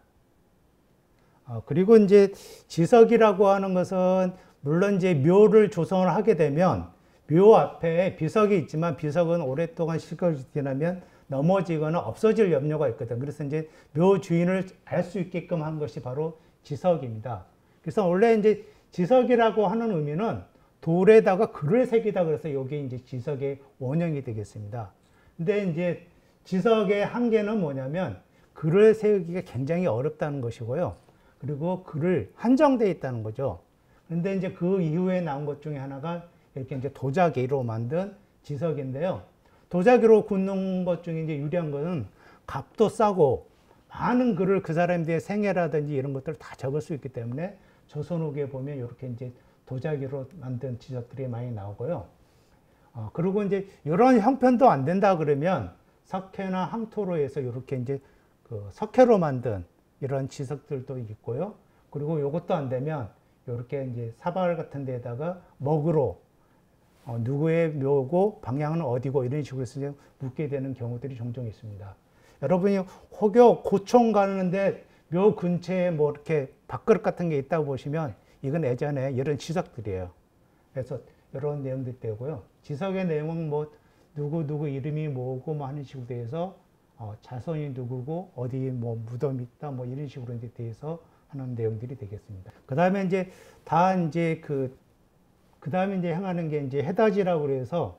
그리고 이제 지석이라고 하는 것은 물론 이제 묘를 조성을 하게 되면 묘 앞에 비석이 있지만 비석은 오랫동안 시간이 지나면 넘어지거나 없어질 염려가 있거든. 그래서 이제 묘 주인을 알 수 있게끔 한 것이 바로 지석입니다. 그래서 원래 이제 지석이라고 하는 의미는 돌에다가 글을 새기다 그래서 여기 이제 지석의 원형이 되겠습니다. 근데 이제 지석의 한계는 뭐냐면 글을 세우기가 굉장히 어렵다는 것이고요. 그리고 글을 한정되어 있다는 거죠. 그런데 이제 그 이후에 나온 것 중에 하나가 이렇게 이제 도자기로 만든 지석인데요. 도자기로 굳는 것 중에 이제 유리한 것은 값도 싸고 많은 글을 그 사람들의 생애라든지 이런 것들을 다 적을 수 있기 때문에 조선 후기에 보면 이렇게 이제 도자기로 만든 지석들이 많이 나오고요. 그리고 이제 이런 형편도 안 된다 그러면 석회나 항토로 해서 이렇게 이제 그 석회로 만든 이런 지석들도 있고요. 그리고 이것도 안 되면 이렇게 이제 사발 같은 데다가 먹으로 누구의 묘고 방향은 어디고 이런 식으로 해서 묻게 되는 경우들이 종종 있습니다. 여러분이 혹여 고총 가는데 묘 근처에 뭐 이렇게 밥그릇 같은 게 있다고 보시면 이건 예전에 이런 지석들이에요. 그래서 이런 내용들이 되고요. 지석의 내용은 뭐 누구 이름이 뭐고 뭐 하는 식으로 돼서 자손이 누구고 어디 뭐 무덤이 있다 뭐 이런 식으로 이제 돼서 하는 내용들이 되겠습니다. 그 다음에 이제 다 이제 그 다음에 이제 행하는 게 이제 해다지라고 그래서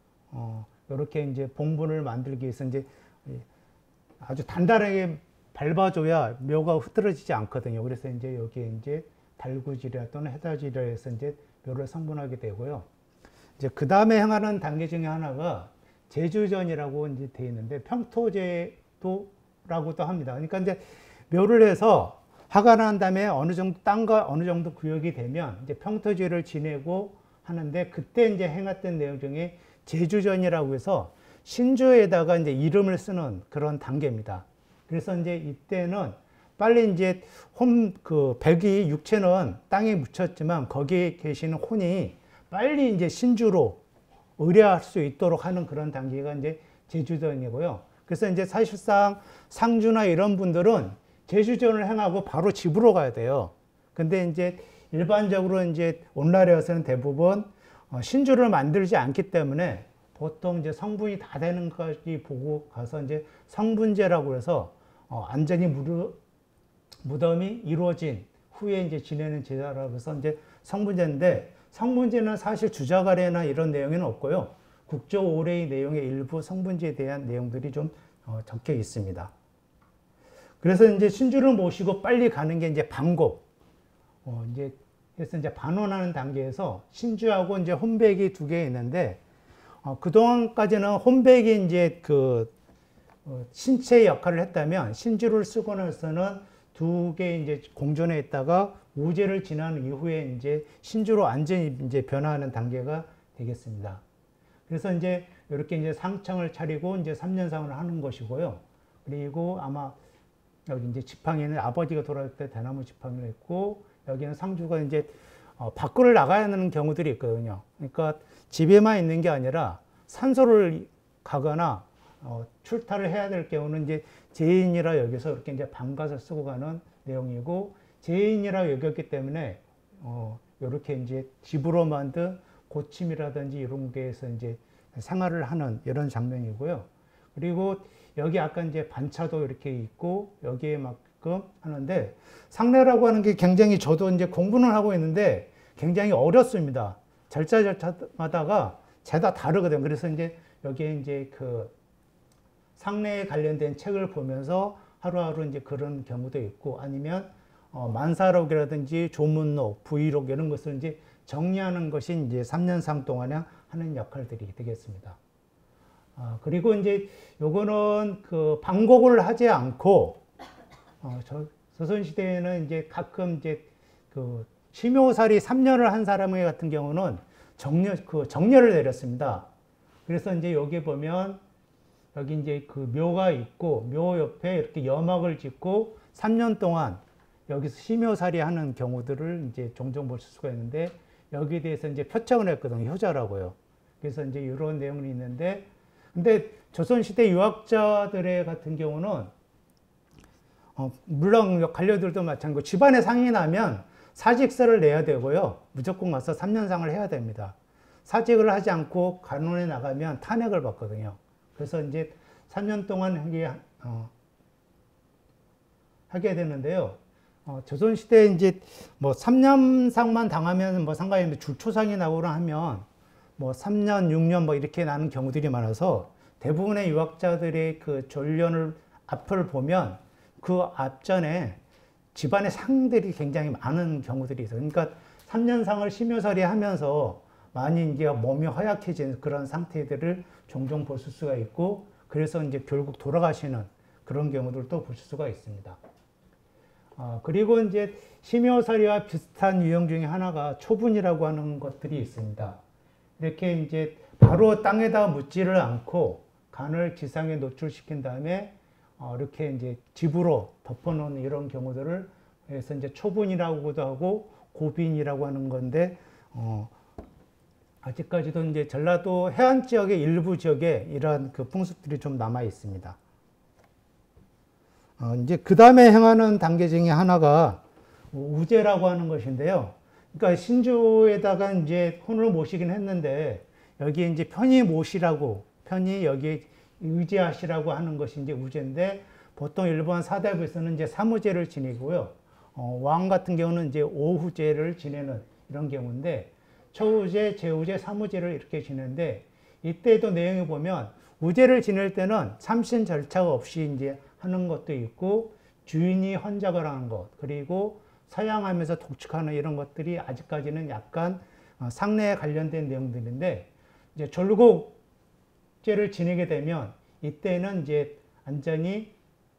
이렇게 이제 봉분을 만들기 위해서 이제 아주 단단하게 밟아줘야 묘가 흐트러지지 않거든요. 그래서 이제 여기에 이제 달구지라 또는 해다지라 해서 이제 묘를 성분하게 되고요. 이제 그 다음에 행하는 단계 중에 하나가 제주전이라고 이제 되어 있는데 평토제도라고도 합니다. 그러니까 이제 묘를 해서 화가 난 다음에 어느 정도 땅과 어느 정도 구역이 되면 이제 평토제를 지내고 하는데 그때 이제 행했던 내용 중에 제주전이라고 해서 신주에다가 이제 이름을 쓰는 그런 단계입니다. 그래서 이제 이때는 빨리 이제 백이 육체는 땅에 묻혔지만 거기에 계시는 혼이 빨리 이제 신주로 의뢰할 수 있도록 하는 그런 단계가 이제 제주전이고요. 그래서 이제 사실상 상주나 이런 분들은 제주전을 행하고 바로 집으로 가야 돼요. 근데 이제 일반적으로 이제 오늘날에서는 대부분 신주를 만들지 않기 때문에 보통 이제 성분이 다 되는 것까지 보고 가서 이제 성분제라고 해서 완전히 무덤이 이루어진 후에 이제 지내는 제사라고 해서 이제 성분제인데 성분제는 사실 주자가래나 이런 내용에는 없고요. 국조 오래의 내용의 일부 성분제에 대한 내용들이 좀 적혀 있습니다. 그래서 이제 신주를 모시고 빨리 가는 게 이제 방곡. 이제 그래서 이제 반원하는 단계에서 신주하고 이제 혼백이 두 개 있는데 그동안까지는 혼백이 이제 그 신체의 역할을 했다면 신주를 쓰고 나서는 두 개 이제 공존해 있다가 우제를 지난 이후에 이제 신주로 완전히 이제 변화하는 단계가 되겠습니다. 그래서 이제 이렇게 이제 상청을 차리고 이제 3년상을 하는 것이고요. 그리고 아마 여기 이제 지팡이는 아버지가 돌아올 때 대나무 지팡이를 했고 여기는 상주가 이제 밖으로 나가야 하는 경우들이 있거든요. 그러니까 집에만 있는 게 아니라 산소를 가거나 출타를 해야 될 경우는 이제 제인이라 여기서 이렇게 이제 방가서 쓰고 가는 내용이고 제인이라 여겼기 때문에 이렇게 이제 집으로 만든 고침이라든지 이런 게에서 이제 생활을 하는 이런 장면이고요. 그리고 여기 아까 이제 반차도 이렇게 있고 여기에 만큼 하는데 상례라고 하는 게 굉장히 저도 이제 공부는 하고 있는데 굉장히 어렵습니다. 절차마다가 죄다 다르거든요. 그래서 이제 여기에 이제 그 상례에 관련된 책을 보면서 하루하루 이제 그런 경우도 있고 아니면 만사록이라든지 조문록, 부의록 이런 것을 이제 정리하는 것이 이제 3년상 동안에 하는 역할들이 되겠습니다. 그리고 이제 요거는 그 방곡을 하지 않고 조선시대에는 이제 가끔 이제 그 심효살이 3년을 한 사람의 같은 경우는 정렬을 내렸습니다. 그래서 이제 여기 보면 여기 이제 그 묘가 있고 묘 옆에 이렇게 여막을 짓고 3년 동안 여기서 심효살이 하는 경우들을 이제 종종 볼 수가 있는데 여기에 대해서 이제 표창을 했거든요. 효자라고요. 그래서 이제 이런 내용이 있는데 근데 조선시대 유학자들의 같은 경우는 물론 관료들도 마찬가지고 집안에 상이 나면 사직서를 내야 되고요. 무조건 가서 3년상을 해야 됩니다. 사직을 하지 않고 간원에 나가면 탄핵을 받거든요. 그래서 이제 3년 동안 하게 되는데요. 조선시대 이제 뭐 3년상만 당하면 뭐 상관이 없는데 줄초상이 나오라 하면 뭐 3년, 6년 뭐 이렇게 나는 경우들이 많아서 대부분의 유학자들의 그 전련을 앞을 보면 그 앞전에 집안의 상들이 굉장히 많은 경우들이 있어요. 그러니까 3년상을 심효살이 하면서 많이 이제 몸이 허약해진 그런 상태들을 종종 보실 수가 있고 그래서 이제 결국 돌아가시는 그런 경우들도 보실 수가 있습니다. 그리고 이제 심효살이와 비슷한 유형 중에 하나가 초분이라고 하는 것들이 있습니다. 이렇게 이제 바로 땅에다 묻지를 않고 간을 지상에 노출시킨 다음에 이렇게 이제 집으로 덮어놓는 이런 경우들을 해서 이제 초분이라고도 하고 고빈이라고 하는 건데 아직까지도 이제 전라도 해안 지역의 일부 지역에 이러한 그 풍습들이 좀 남아 있습니다. 이제 그 다음에 행하는 단계 중에 하나가 우제라고 하는 것인데요. 그러니까 신주에다가 이제 혼을 모시긴 했는데 여기에 이제 편히 모시라고 편히 여기에 의지하시라고 하는 것이 이제 우제인데 보통 일본 사대부에서는 이제 사무제를 지내고요. 왕 같은 경우는 이제 오후제를 지내는 이런 경우인데 처우제, 제우제, 사무제를 이렇게 지내는데 이때도 내용을 보면 우제를 지낼 때는 참신 절차가 없이 이제 하는 것도 있고 주인이 헌작을 하는 것 그리고 서양하면서 독촉하는 이런 것들이 아직까지는 약간 상례에 관련된 내용들인데 이제 졸곡제를 지내게 되면 이때는 이제 완전히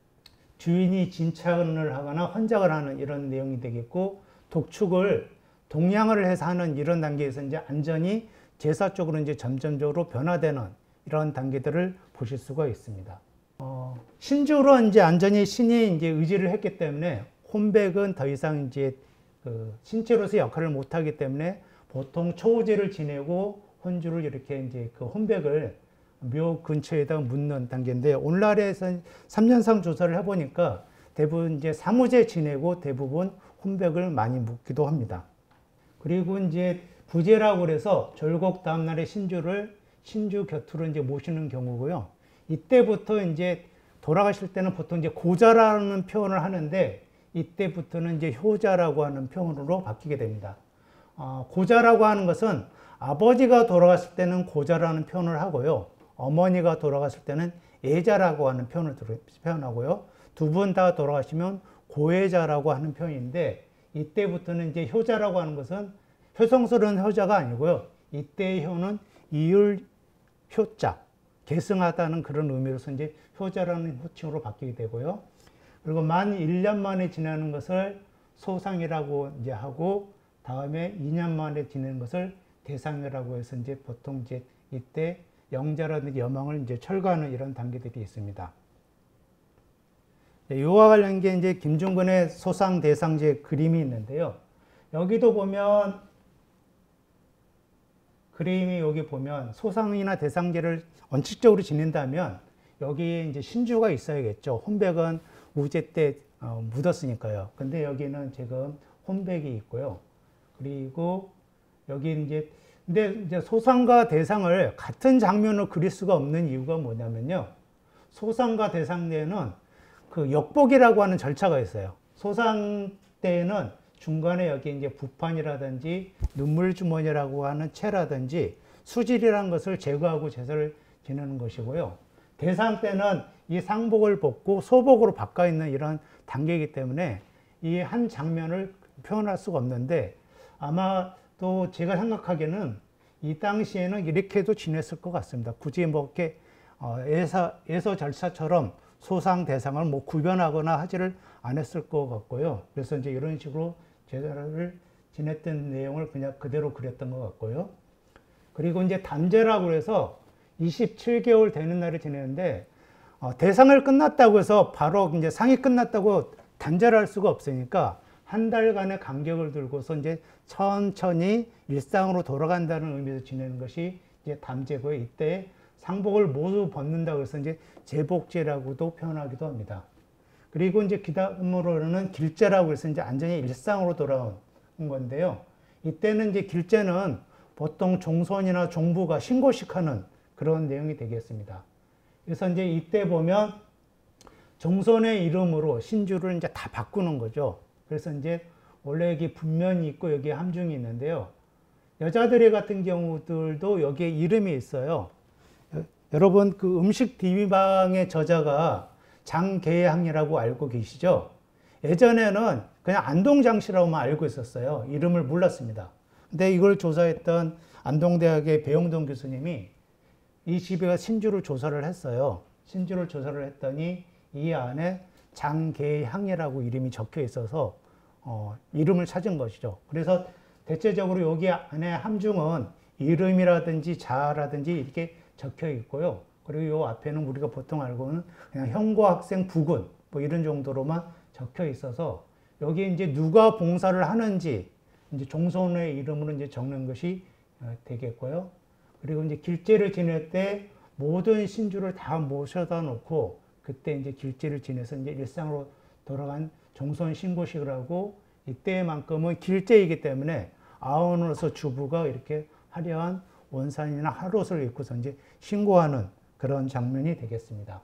주인이 진찰을 하거나 헌작을 하는 이런 내용이 되겠고 독축을 동양을 해서 하는 이런 단계에서 이제 완전히 제사 쪽으로 이제 점점적으로 변화되는 이런 단계들을 보실 수가 있습니다. 신주로 이제 완전히 신이 이제 의지를 했기 때문에 혼백은 더 이상 이제 그 신체로서 역할을 못 하기 때문에 보통 초우제를 지내고 혼주를 이렇게 이제 그 혼백을 묘 근처에다 묻는 단계인데 오늘날에서 3년상 조사를 해보니까 대부분 이제 사무제 지내고 대부분 혼백을 많이 묻기도 합니다. 그리고 이제 부제라고 그래서 졸곡 다음날에 신주를 신주 곁으로 이제 모시는 경우고요. 이때부터 이제 돌아가실 때는 보통 이제 고자라는 표현을 하는데 이때부터는 이제 효자라고 하는 표현으로 바뀌게 됩니다. 고자라고 하는 것은 아버지가 돌아갔을 때는 고자라는 표현을 하고요. 어머니가 돌아갔을 때는 애자라고 하는 표현을 표현하고요. 두 분 다 돌아가시면 고애자라고 하는 표현인데 이때부터는 이제 효자라고 하는 것은 효성스러운 효자가 아니고요. 이때의 효는 이을 효자, 계승하다는 그런 의미로서 이제 효자라는 호칭으로 바뀌게 되고요. 그리고 만 1년 만에 지내는 것을 소상이라고 이제 하고 다음에 2년 만에 지내는 것을 대상이라고 해서 이제 보통 이제 이때 영자라든지 여망을 이제 철거하는 이런 단계들이 있습니다. 이와 관련 게 이제 김중근의 소상 대상제 그림이 있는데요. 여기도 보면 그림이 여기 보면 소상이나 대상제를 원칙적으로 지낸다면 여기에 이제 신주가 있어야겠죠. 혼백은 우제 때 묻었으니까요. 근데 여기는 지금 혼백이 있고요. 그리고 여기 이제 근데 이제 소상과 대상을 같은 장면으로 그릴 수가 없는 이유가 뭐냐면요. 소상과 대상 때에는 그 역복이라고 하는 절차가 있어요. 소상 때에는 중간에 여기 이제 부판이라든지 눈물주머니라고 하는 채라든지 수질이라는 것을 제거하고 제사를 지내는 것이고요. 대상 때는 이 상복을 벗고 소복으로 바꿔 있는 이런 단계이기 때문에 이 한 장면을 표현할 수가 없는데 아마 또 제가 생각하기에는 이 당시에는 이렇게도 지냈을 것 같습니다. 굳이 뭐 이렇게 예서 절차처럼 소상 대상을 뭐 구별하거나 하지를 않았을 것 같고요. 그래서 이제 이런 식으로 제사를 지냈던 내용을 그냥 그대로 그렸던 것 같고요. 그리고 이제 단제라고 해서 27개월 되는 날을 지내는데 대상을 끝났다고 해서 바로 이제 상이 끝났다고 단절할 수가 없으니까 한 달간의 간격을 두고서 이제 천천히 일상으로 돌아간다는 의미에서 지내는 것이 이제 담제고요. 이때 상복을 모두 벗는다고 해서 이제 제복제라고도 표현하기도 합니다. 그리고 이제 그다음으로는 길제라고 해서 이제 완전히 일상으로 돌아온 건데요. 이때는 이제 길제는 보통 종손이나 종부가 신고식 하는 그런 내용이 되겠습니다. 그래서 이제 이때 보면 종손의 이름으로 신주를 이제 다 바꾸는 거죠. 그래서 이제 원래 여기 분면이 있고 여기에 함중이 있는데요. 여자들의 같은 경우들도 여기에 이름이 있어요. 여러분 그 음식 비비방의 저자가 장계항이라고 알고 계시죠? 예전에는 그냥 안동장씨라고만 알고 있었어요. 이름을 몰랐습니다. 근데 이걸 조사했던 안동대학의 배용동 교수님이 이 집에 신주를 조사를 했어요. 신주를 조사를 했더니 이 안에 장계향이라고 이름이 적혀 있어서 이름을 찾은 것이죠. 그래서 대체적으로 여기 안에 함중은 이름이라든지 자라든지 이렇게 적혀 있고요. 그리고 이 앞에는 우리가 보통 알고는 그냥 형과 학생 부군 뭐 이런 정도로만 적혀 있어서 여기 이제 누가 봉사를 하는지 이제 종손의 이름으로 이제 적는 것이 되겠고요. 그리고 이제 길제를 지낼 때 모든 신주를 다 모셔다 놓고 그때 이제 길제를 지내서 이제 일상으로 돌아간 종손 신고식을 하고 이때만큼은 길제이기 때문에 아원으로서 주부가 이렇게 화려한 원산이나 하롯을 입고서 이제 신고하는 그런 장면이 되겠습니다.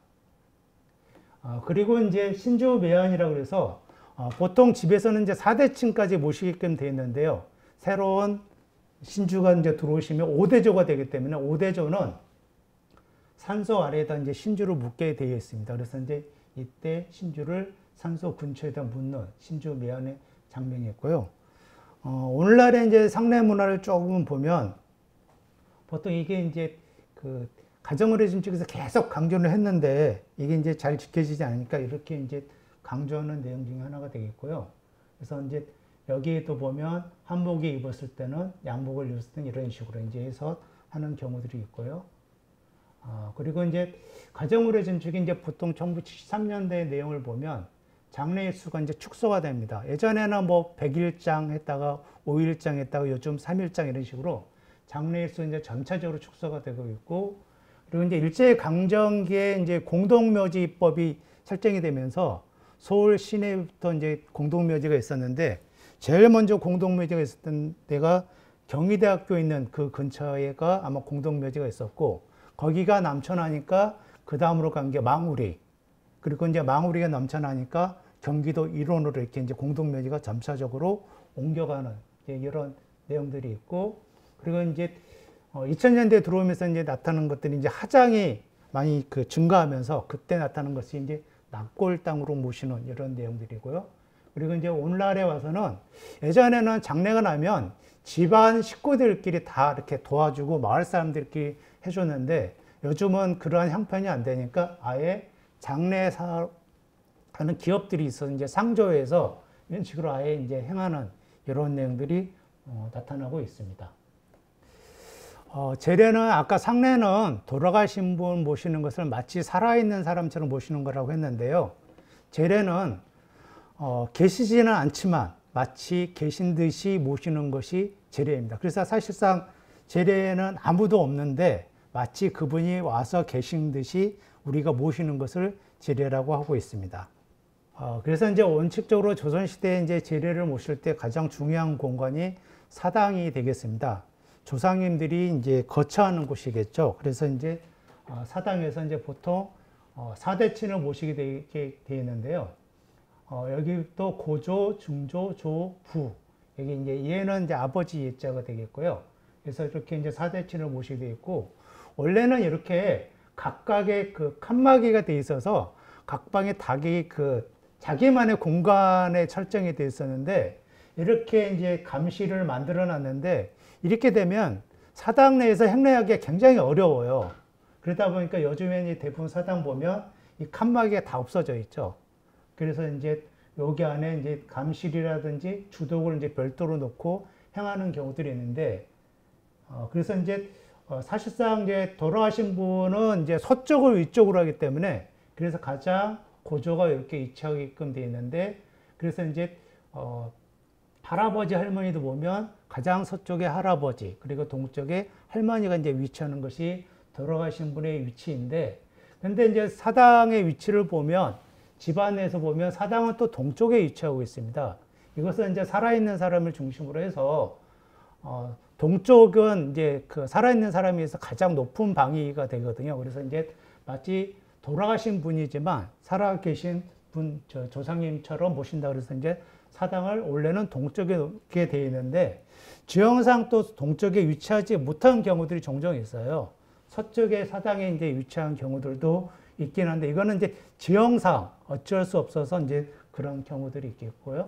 그리고 이제 신주매안이라고 해서 보통 집에서는 이제 4대칭까지 모시게끔 되어 있는데요. 새로운 신주가 이제 들어오시면 5대조가 되기 때문에 5대조는 산소 아래에다 이제 신주를 묻게 되어 있습니다. 그래서 이제 이때 신주를 산소 근처에다 묻는 신주매안의 장면이 있고요. 오늘날의 이제 상례 문화를 조금 보면 보통 이게 이제 그 가정의례 쪽에서 계속 강조를 했는데 이게 이제 잘 지켜지지 않으니까 이렇게 이제 강조하는 내용 중에 하나가 되겠고요. 그래서 이제 여기에도 보면 한복에 입었을 때는 양복을 입었을 때는 이런 식으로 이제 해서 하는 경우들이 있고요. 그리고 이제 가정의례 전축이 이제 보통 1973년대 내용을 보면 장례 일수가 이제 축소가 됩니다. 예전에는 뭐 100일장 했다가 5일장 했다가 요즘 3일장 이런 식으로 장례 일수 이제 전체적으로 축소가 되고 있고, 그리고 이제 일제강점기에 이제 공동묘지법이 설정이 되면서 서울 시내부터 이제 공동묘지가 있었는데 제일 먼저 공동묘지가 있었던 데가 경희대학교 있는 그 근처에가 아마 공동묘지가 있었고, 거기가 남천하니까 그 다음으로 간 게 망우리, 그리고 이제 망우리가 남천하니까 경기도 일원으로 이렇게 이제 공동묘지가 점차적으로 옮겨가는 이런 내용들이 있고, 그리고 이제 2000년대에 들어오면서 이제 나타나는 것들이 이제 하장이 많이 그 증가하면서 그때 나타나는 것이 이제 납골 땅으로 모시는 이런 내용들이고요. 그리고 이제 오늘날에 와서는 예전에는 장례가 나면 집안 식구들끼리 다 이렇게 도와주고 마을 사람들끼리 해줬는데 요즘은 그러한 형편이 안 되니까 아예 장례사 하는 기업들이 있어서 이제 상조에서 이런 식으로 아예 이제 행하는 이런 내용들이 나타나고 있습니다. 제례는 아까 상례는 돌아가신 분 모시는 것을 마치 살아있는 사람처럼 모시는 거라고 했는데요. 제례는 계시지는 않지만 마치 계신 듯이 모시는 것이 제례입니다. 그래서 사실상 제례는 아무도 없는데 마치 그분이 와서 계신 듯이 우리가 모시는 것을 제례라고 하고 있습니다. 그래서 이제 원칙적으로 조선시대에 이제 제례를 모실 때 가장 중요한 공간이 사당이 되겠습니다. 조상님들이 이제 거처하는 곳이겠죠. 그래서 이제 사당에서 이제 보통 사대친을 모시게 되게 되어 있는데요. 여기 또 고조, 중조, 조, 부. 여기 이제 얘는 이제 아버지 예자가 되겠고요. 그래서 이렇게 이제 사대친을 모시게 되어 있고, 원래는 이렇게 각각의 그 칸막이가 되어 있어서 각 방에 닭이 그 자기만의 공간에 설정이 되어 있었는데 이렇게 이제 감시를 만들어 놨는데 이렇게 되면 사당 내에서 행례하기가 굉장히 어려워요. 그러다 보니까 요즘에 대부분 사당 보면 이 칸막이가 다 없어져 있죠. 그래서 이제 여기 안에 이제 감실이라든지 주독을 이제 별도로 놓고 행하는 경우들이 있는데, 그래서 이제 사실상 이제 돌아가신 분은 이제 서쪽을 위쪽으로 하기 때문에 그래서 가장 고조가 이렇게 위치하게끔 되어 있는데, 그래서 이제 할아버지 할머니도 보면 가장 서쪽에 할아버지 그리고 동쪽에 할머니가 이제 위치하는 것이 돌아가신 분의 위치인데, 근데 이제 사당의 위치를 보면 집안에서 보면 사당은 또 동쪽에 위치하고 있습니다. 이것은 이제 살아있는 사람을 중심으로 해서 동쪽은 이제 그 살아있는 사람에 비해서 가장 높은 방위가 되거든요. 그래서 이제 마치 돌아가신 분이지만 살아계신 분, 조상님처럼 모신다 그래서 이제 사당을 원래는 동쪽에 놓게 되어 있는데, 지형상 또 동쪽에 위치하지 못한 경우들이 종종 있어요. 서쪽에 사당에 이제 위치한 경우들도 있긴 한데, 이거는 이제 지형상 어쩔 수 없어서 이제 그런 경우들이 있겠고요.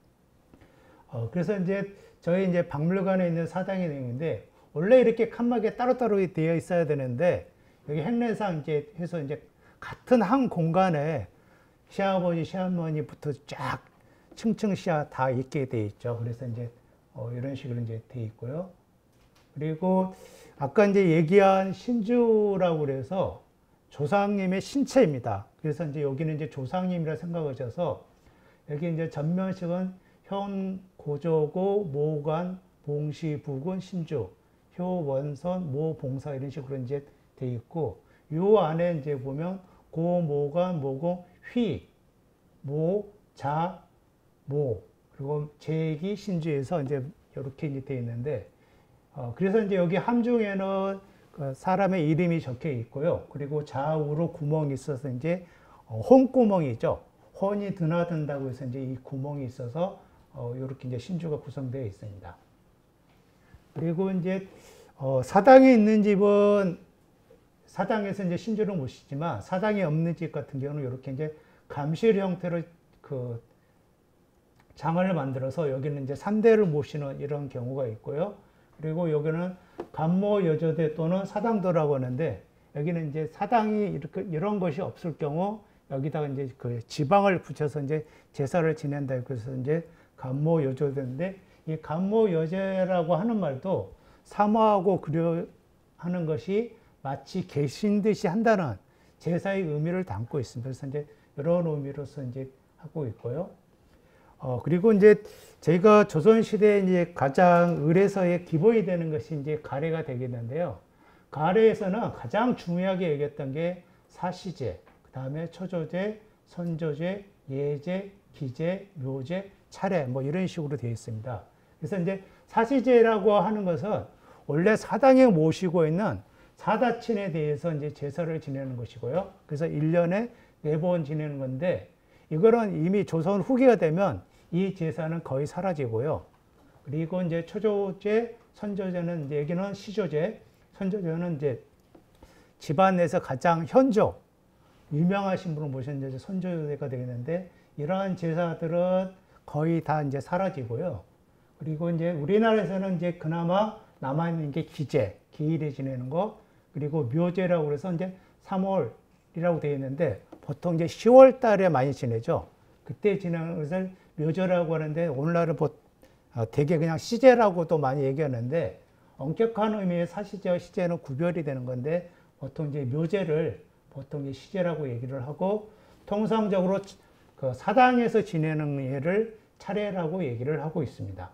그래서 이제 저희 이제 박물관에 있는 사당이 있는데, 원래 이렇게 칸막이에 따로따로 되어 있어야 되는데, 여기 행례상 이제 해서 이제 같은 한 공간에 시아버지, 시어머니부터 쫙 층층 시아 다 있게 돼 있죠. 그래서 이제 이런 식으로 이제 돼 있고요. 그리고 아까 이제 얘기한 신주라고 그래서 조상님의 신체입니다. 그래서 이제 여기는 이제 조상님이라 생각하셔서, 여기 이제 전면식은 현, 고조고, 모관, 봉시, 부군, 신주, 효, 원선, 모, 봉사 이런 식으로 이제 돼 있고, 요 안에 이제 보면 고, 모관, 모공, 휘, 모, 자, 모, 그리고 제기, 신주에서 이제 이렇게 이제 돼 있는데, 그래서 이제 여기 함중에는 그 사람의 이름이 적혀 있고요. 그리고 좌우로 구멍이 있어서 이제 혼구멍이죠. 혼이 드나든다고 해서 이제 이 구멍이 있어서 이렇게 이제 신주가 구성되어 있습니다. 그리고 이제 사당이 있는 집은 사당에서 이제 신주를 모시지만, 사당이 없는 집 같은 경우는 이렇게 이제 감실 형태로 그 장을 만들어서 여기는 이제 산대를 모시는 이런 경우가 있고요. 그리고 여기는 간모 여조대 또는 사당도라고 하는데, 여기는 이제 사당이 이렇게 이런 것이 없을 경우 여기다가 이제 그 지방을 붙여서 이제 제사를 지낸다. 그래서 이제 간모 여조대인데, 이 간모 여제라고 하는 말도 사모하고 그려 하는 것이 마치 계신 듯이 한다는 제사의 의미를 담고 있습니다. 그래서 이제 이런 의미로서 이제 하고 있고요. 그리고 이제 저희가 조선시대에 이제 가장 의례서의 기본이 되는 것이 이제 가례가 되겠는데요. 가례에서는 가장 중요하게 여겼던 게 사시제, 그 다음에 처조제, 선조제, 예제, 기제, 묘제, 차례, 뭐 이런 식으로 되어 있습니다. 그래서 이제 사시제라고 하는 것은 원래 사당에 모시고 있는 사다친에 대해서 이제 제사를 지내는 것이고요. 그래서 1년에 4번 지내는 건데, 이거는 이미 조선 후기가 되면 이 제사는 거의 사라지고요. 그리고 이제 초조제, 선조제는 이제 여기는 시조제, 선조제는 이제 집안에서 가장 현조, 유명하신 분을 모셨는데 선조제가 되겠는데, 이러한 제사들은 거의 다 이제 사라지고요. 그리고 이제 우리나라에서는 이제 그나마 남아있는 게 기제, 기일에 지내는 거, 그리고 묘제라고 해서 이제 3월이라고 되어 있는데, 보통 이제 10월 달에 많이 지내죠. 그때 지내는 것을 묘제라고 하는데, 오늘날은 되게 그냥 시제라고도 많이 얘기하는데, 엄격한 의미의 사시제와 시제는 구별이 되는 건데, 보통 이제 묘제를 보통 이제 시제라고 얘기를 하고, 통상적으로 그 사당에서 지내는 예를 차례라고 얘기를 하고 있습니다.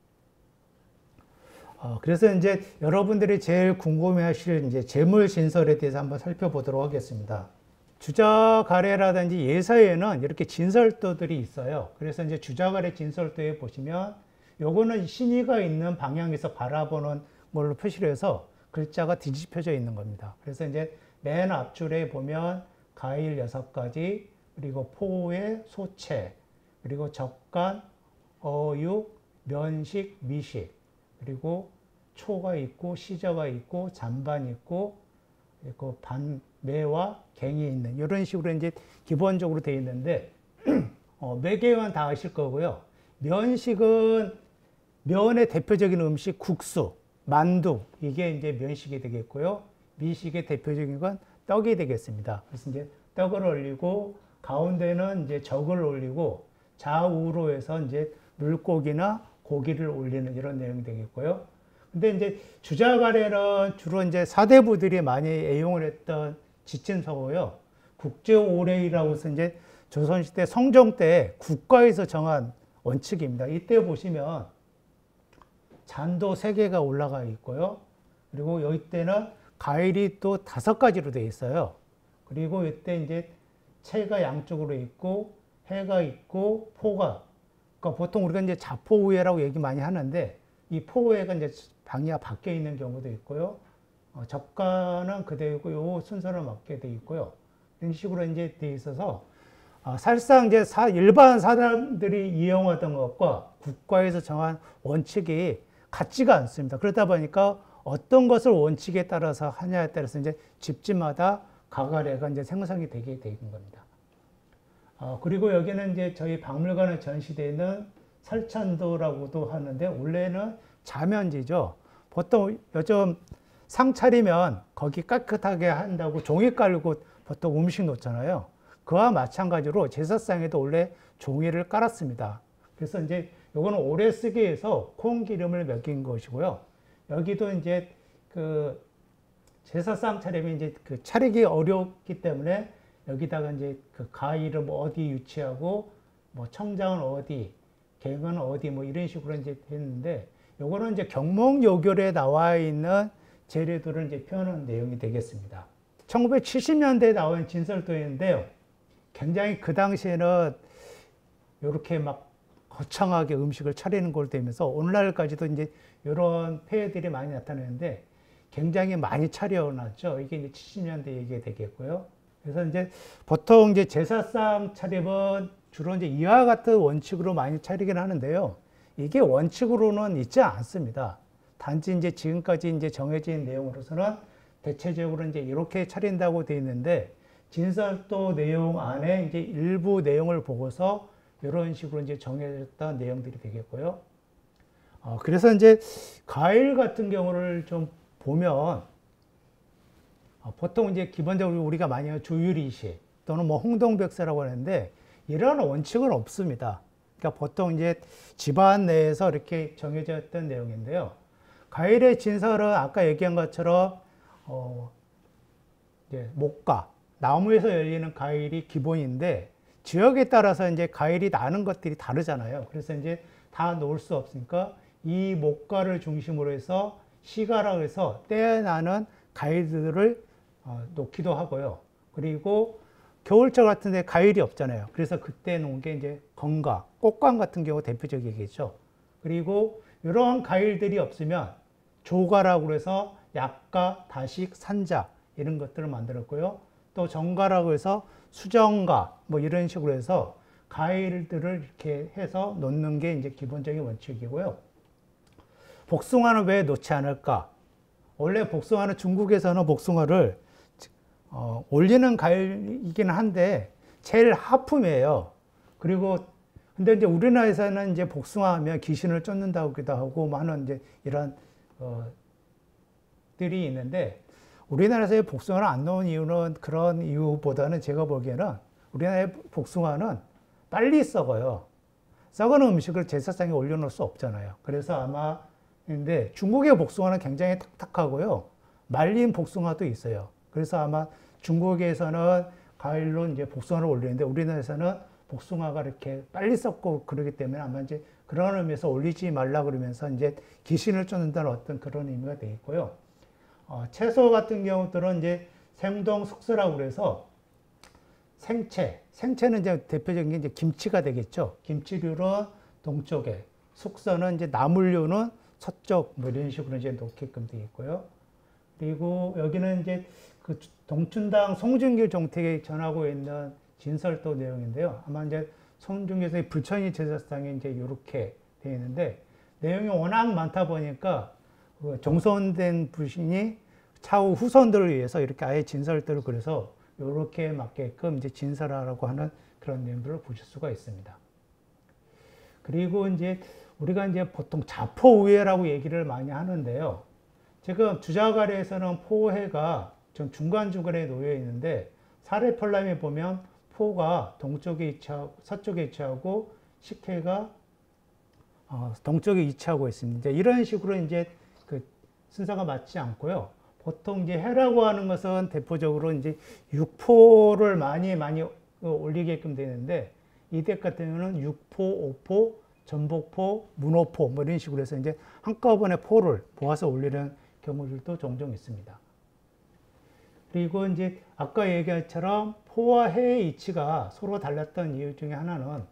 그래서 이제 여러분들이 제일 궁금해하실 이제 재물 진설에 대해서 한번 살펴보도록 하겠습니다. 주자가래라든지 예서에는 이렇게 진설도들이 있어요. 그래서 이제 주자가래 진설도에 보시면, 요거는 신의가 있는 방향에서 바라보는 걸로 표시를 해서 글자가 뒤집혀져 있는 겁니다. 그래서 이제 맨 앞줄에 보면 가일 6가지, 그리고 포의 소체, 그리고 적간, 어육, 면식, 미식, 그리고 초가 있고 시저가 있고 잔반이 있고 그 반매와 갱이 있는 이런 식으로 이제 기본적으로 되어 있는데, 매개만 다 아실 거고요. 면식은 면의 대표적인 음식 국수, 만두, 이게 이제 면식이 되겠고요. 미식의 대표적인 건 떡이 되겠습니다. 그래서 이제 떡을 올리고 가운데는 이제 적을 올리고 좌우로 해서 이제 물고기나 고기를 올리는 이런 내용이 되겠고요. 근데 이제 주자가래는 주로 이제 사대부들이 많이 애용을 했던 지침서고요. 국제오례이라고 해서 이제 조선시대 성종 때 국가에서 정한 원칙입니다. 이때 보시면 잔도 3개가 올라가 있고요. 그리고 여기 때는 가일이 또 5가지로 되어 있어요. 그리고 이때 이제 채가 양쪽으로 있고 해가 있고 포가, 그러니까 보통 우리가 이제 자포우회라고 얘기 많이 하는데 이 포우회가 이제 방이가 바뀌어 있는 경우도 있고요. 적가는 그대로고 요 순서를 맞게 돼 있고요. 이런 식으로 이제 돼 있어서 사실상 이제 일반 사람들이 이용하던 것과 국가에서 정한 원칙이 같지가 않습니다. 그러다 보니까 어떤 것을 원칙에 따라서 하냐에 따라서 이제 집집마다 가가래가 이제 생성이 되게 되는 겁니다. 그리고 여기는 이제 저희 박물관에 전시되어 있는 설찬도라고도 하는데 원래는 자면지죠. 보통 요즘 상 차리면 거기 깨끗하게 한다고 종이 깔고 보통 음식 놓잖아요. 그와 마찬가지로 제사상에도 원래 종이를 깔았습니다. 그래서 이제 요거는 오래 쓰기 위해서 콩 기름을 먹인 것이고요. 여기도 이제 그 제사상 차리면 이제 그 차리기 어렵기 때문에 여기다가 이제 그 가위를 뭐 어디 유치하고 뭐 청장은 어디, 갱은 어디 뭐 이런 식으로 이제 했는데 요거는 이제 경몽요결에 나와 있는 재료들을 이제 표현한 내용이 되겠습니다. 1970년대에 나온 진설도인데요. 굉장히 그 당시에는 이렇게 막 거창하게 음식을 차리는 걸 되면서 오늘날까지도 이제 이런 폐해들이 많이 나타나는데 굉장히 많이 차려놨죠. 이게 이제 70년대 얘기가 되겠고요. 그래서 이제 보통 이제 제사상 차림은 주로 이제 이와 같은 원칙으로 많이 차리긴 하는데요. 이게 원칙으로는 있지 않습니다. 단지 이제 지금까지 이제 정해진 내용으로서는 대체적으로 이제 이렇게 차린다고 되어 있는데 진설도 내용 안에 이제 일부 내용을 보고서 이런 식으로 이제 정해졌던 내용들이 되겠고요. 그래서 이제 과일 같은 경우를 좀 보면 보통 이제 기본적으로 우리가 많이 하는 조유리시 또는 뭐 홍동백사라고 하는데 이런 원칙은 없습니다. 그러니까 보통 이제 집안 내에서 이렇게 정해졌던 내용인데요. 과일의 진설은 아까 얘기한 것처럼 이제 목과 나무에서 열리는 과일이 기본인데 지역에 따라서 이제 과일이 나는 것들이 다르잖아요. 그래서 이제 다 놓을 수 없으니까 이 목과를 중심으로 해서 시가라고 해서 때에 나는 과일들을 놓기도 하고요. 그리고 겨울철 같은 데 과일이 없잖아요. 그래서 그때 놓은 게 이제 건과, 꽃감 같은 경우 대표적이겠죠. 그리고 이러한 과일들이 없으면 조가라고 해서 약과, 다식, 산자 이런 것들을 만들었고요. 또 정가라고 해서 수정가 뭐 이런 식으로 해서 과일들을 이렇게 해서 놓는 게 이제 기본적인 원칙이고요. 복숭아는 왜 놓지 않을까? 원래 복숭아는 중국에서는 복숭아를 올리는 과일이긴 한데 제일 하품이에요. 그리고 근데 이제 우리나라에서는 이제 복숭아 하면 귀신을 쫓는다고도 하고 뭐 하는 이제 이런 들이 있는데 우리나라에서 복숭아를 안 넣은 이유는 그런 이유보다는 제가 보기에는 우리나라의 복숭아는 빨리 썩어요. 썩은 음식을 제사상에 올려놓을 수 없잖아요. 그래서 아마 근데 중국의 복숭아는 굉장히 탁탁하고요. 말린 복숭아도 있어요. 그래서 아마 중국에서는 과일로 이제 복숭아를 올리는데 우리나라에서는 복숭아가 이렇게 빨리 썩고 그러기 때문에 아마 이제 그런 의미에서 올리지 말라 그러면서 이제 귀신을 쫓는다는 어떤 그런 의미가 되어 있고요. 채소 같은 경우들은 이제 생동 숙수라고 그래서 생채는 이제 대표적인 게 이제 김치가 되겠죠. 김치류는 동쪽에, 숙서는 이제 나물류는 서쪽 뭐 이런 식으로 이제 놓게끔 되어 있고요. 그리고 여기는 이제 그 동춘당 송중길 종택에 전하고 있는 진설도 내용인데요. 아마 이제 송중길에서의 불천이 제사상에 이제 이렇게 되어 있는데 내용이 워낙 많다 보니까 그 정선된 부신이 차후 후손들을 위해서 이렇게 아예 진설들을 그래서 이렇게 맞게끔 이제 진설하라고 하는 그런 내용들을 보실 수가 있습니다. 그리고 이제 우리가 이제 보통 자포우회라고 얘기를 많이 하는데요. 지금 주자가래에서는 포해가 좀 중간중간에 놓여 있는데 사례편람에 보면 포가 동쪽에 위치하고 서쪽에 위치하고 식혜가 동쪽에 위치하고 있습니다. 이런 식으로 이제 그 순서가 맞지 않고요. 보통 이제 해라고 하는 것은 대표적으로 이제 육포를 많이 올리게끔 되는데 이 댁 같은 경우는 육포, 오포, 전복포, 문어포 뭐 이런 식으로 해서 이제 한꺼번에 포를 모아서 올리는 경우들도 종종 있습니다. 그리고 이제 아까 얘기한 것처럼 포와 해의 이치가 서로 달랐던 이유 중에 하나는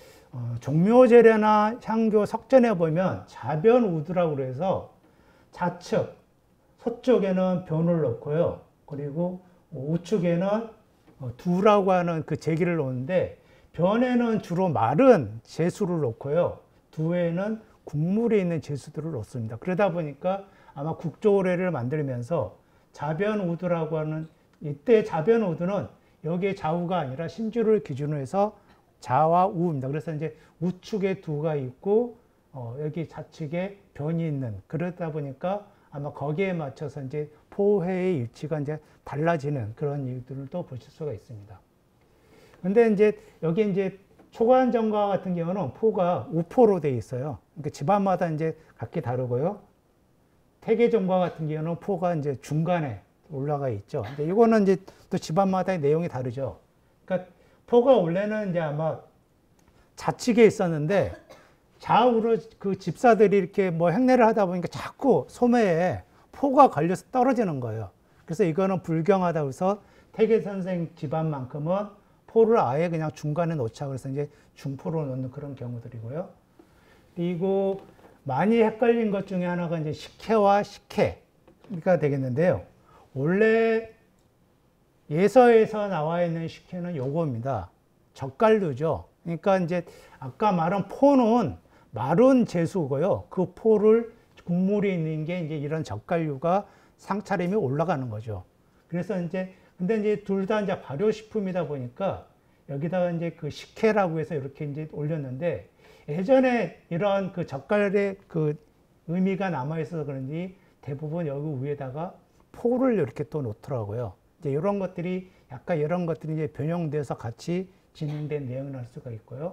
종묘제례나 향교 석전에 보면 자변우두라고 그래서 좌측 서쪽에는 변을 놓고요. 그리고 우측에는 두라고 하는 그 제기를 놓는데 변에는 주로 마른 제수를 놓고요. 두에는 국물이 있는 제수들을 놓습니다. 그러다 보니까 아마 국조례를 만들면서 자변우두라고 하는 이때 자변우두는 여기에 좌우가 아니라 신주를 기준으로 해서 자와 우입니다. 그래서 이제 우측에 두가 있고 여기 좌측에 변이 있는 그러다 보니까 아마 거기에 맞춰서 이제 포해의 위치가 이제 달라지는 그런 이유들도 보실 수가 있습니다. 근데 이제 여기 이제 초관정과 같은 경우는 포가 우포로 되어 있어요. 그러니까 집안마다 이제 각기 다르고요. 태계정과 같은 경우는 포가 이제 중간에 올라가 있죠. 근데 이거는 이제 또 집안마다의 내용이 다르죠. 그러니까 포가 원래는 이제 아마 좌측에 있었는데 좌우로 그 집사들이 이렇게 뭐 행례를 하다 보니까 자꾸 소매에 포가 걸려서 떨어지는 거예요. 그래서 이거는 불경하다고 해서 태계 선생 집안만큼은 포를 아예 그냥 중간에 놓자 그래서 이제 중포로 놓는 그런 경우들이고요. 그리고 많이 헷갈린 것 중에 하나가 이제 식혜와 식혜가 되겠는데요. 원래 예서에서 나와 있는 식혜는 요겁니다. 젓갈류죠. 그러니까 이제 아까 말한 포는 마른 제수고요. 그 포를 국물이 있는 게 이제 이런 젓갈류가 상차림이 올라가는 거죠. 그래서 이제 근데 이제 둘 다 이제 발효식품이다 보니까 여기다가 이제 그 식혜라고 해서 이렇게 이제 올렸는데 예전에 이런 그 젓갈의 그 의미가 남아 있어서 그런지 대부분 여기 위에다가 포를 이렇게 또 놓더라고요. 이제 이런 것들이 약간 이런 것들이 이제 변형돼서 같이 진행된 내용을 할 수가 있고요.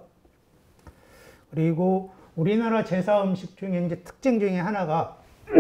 그리고 우리나라 제사 음식 중에 이제 특징 중에 하나가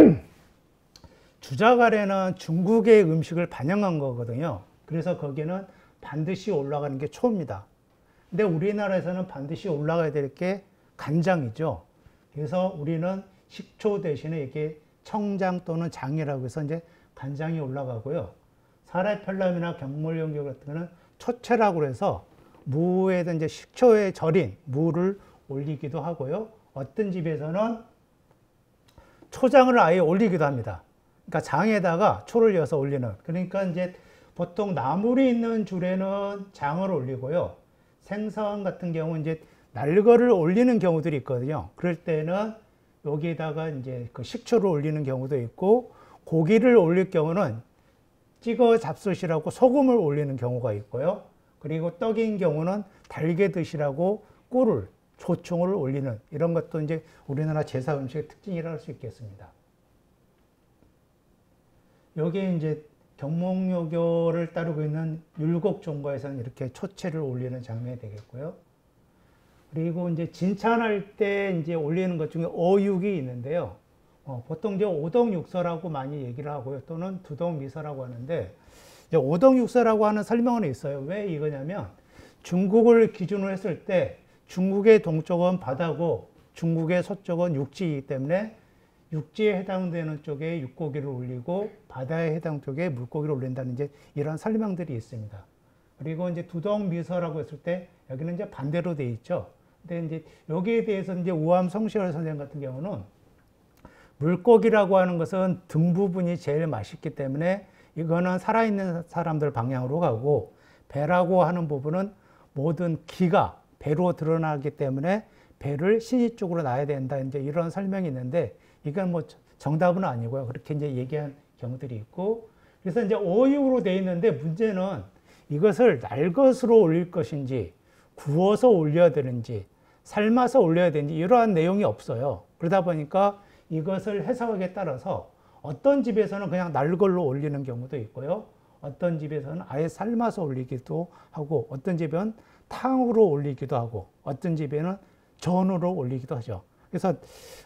주자가래는 중국의 음식을 반영한 거거든요. 그래서 거기는 반드시 올라가는 게 초입니다. 근데 우리나라에서는 반드시 올라가야 될 게 간장이죠. 그래서 우리는 식초 대신에 이게 청장 또는 장이라고 해서 이제 간장이 올라가고요. 사례펠람이나 경몰용교 같은 거는 초채라고 해서 무에다 이제 식초에 절인 무를 올리기도 하고요. 어떤 집에서는 초장을 아예 올리기도 합니다. 그러니까 장에다가 초를 넣어서 올리는. 그러니까 이제 보통 나물이 있는 줄에는 장을 올리고요. 생선 같은 경우 이제 날거를 올리는 경우들이 있거든요. 그럴 때는 여기에다가 이제 그 식초를 올리는 경우도 있고, 고기를 올릴 경우는 찍어 잡수시라고 소금을 올리는 경우가 있고요. 그리고 떡인 경우는 달게 드시라고 꿀을, 조청을 올리는 이런 것도 이제 우리나라 제사 음식의 특징이라 할 수 있겠습니다. 여기에 이제 경몽요교를 따르고 있는 율곡종과에서는 이렇게 초채를 올리는 장면이 되겠고요. 그리고 이제 진찬할 때 이제 올리는 것 중에 어육이 있는데요. 보통 이제 오동육서라고 많이 얘기를 하고요. 또는 두동미서라고 하는데, 이제 오동육서라고 하는 설명은 있어요. 왜 이거냐면, 중국을 기준으로 했을 때 중국의 동쪽은 바다고 중국의 서쪽은 육지이기 때문에 육지에 해당되는 쪽에 육고기를 올리고 바다에 해당 쪽에 물고기를 올린다는 이제 이런 설명들이 있습니다. 그리고 이제 두동미서라고 했을 때 여기는 이제 반대로 돼 있죠. 근데 이제 여기에 대해서 이제 우암 성시열 선생 같은 경우는 물고기라고 하는 것은 등 부분이 제일 맛있기 때문에 이거는 살아있는 사람들 방향으로 가고, 배라고 하는 부분은 모든 기가 배로 드러나기 때문에 배를 신이 쪽으로 놔야 된다. 이제 이런 설명이 있는데, 이건 뭐 정답은 아니고요. 그렇게 이제 얘기한 경우들이 있고, 그래서 이제 어육으로 되어 있는데 문제는 이것을 날것으로 올릴 것인지, 구워서 올려야 되는지, 삶아서 올려야 되는지 이러한 내용이 없어요. 그러다 보니까 이것을 해석하기에 따라서 어떤 집에서는 그냥 날걸로 올리는 경우도 있고요. 어떤 집에서는 아예 삶아서 올리기도 하고, 어떤 집은 탕으로 올리기도 하고, 어떤 집에는 전으로 올리기도 하죠. 그래서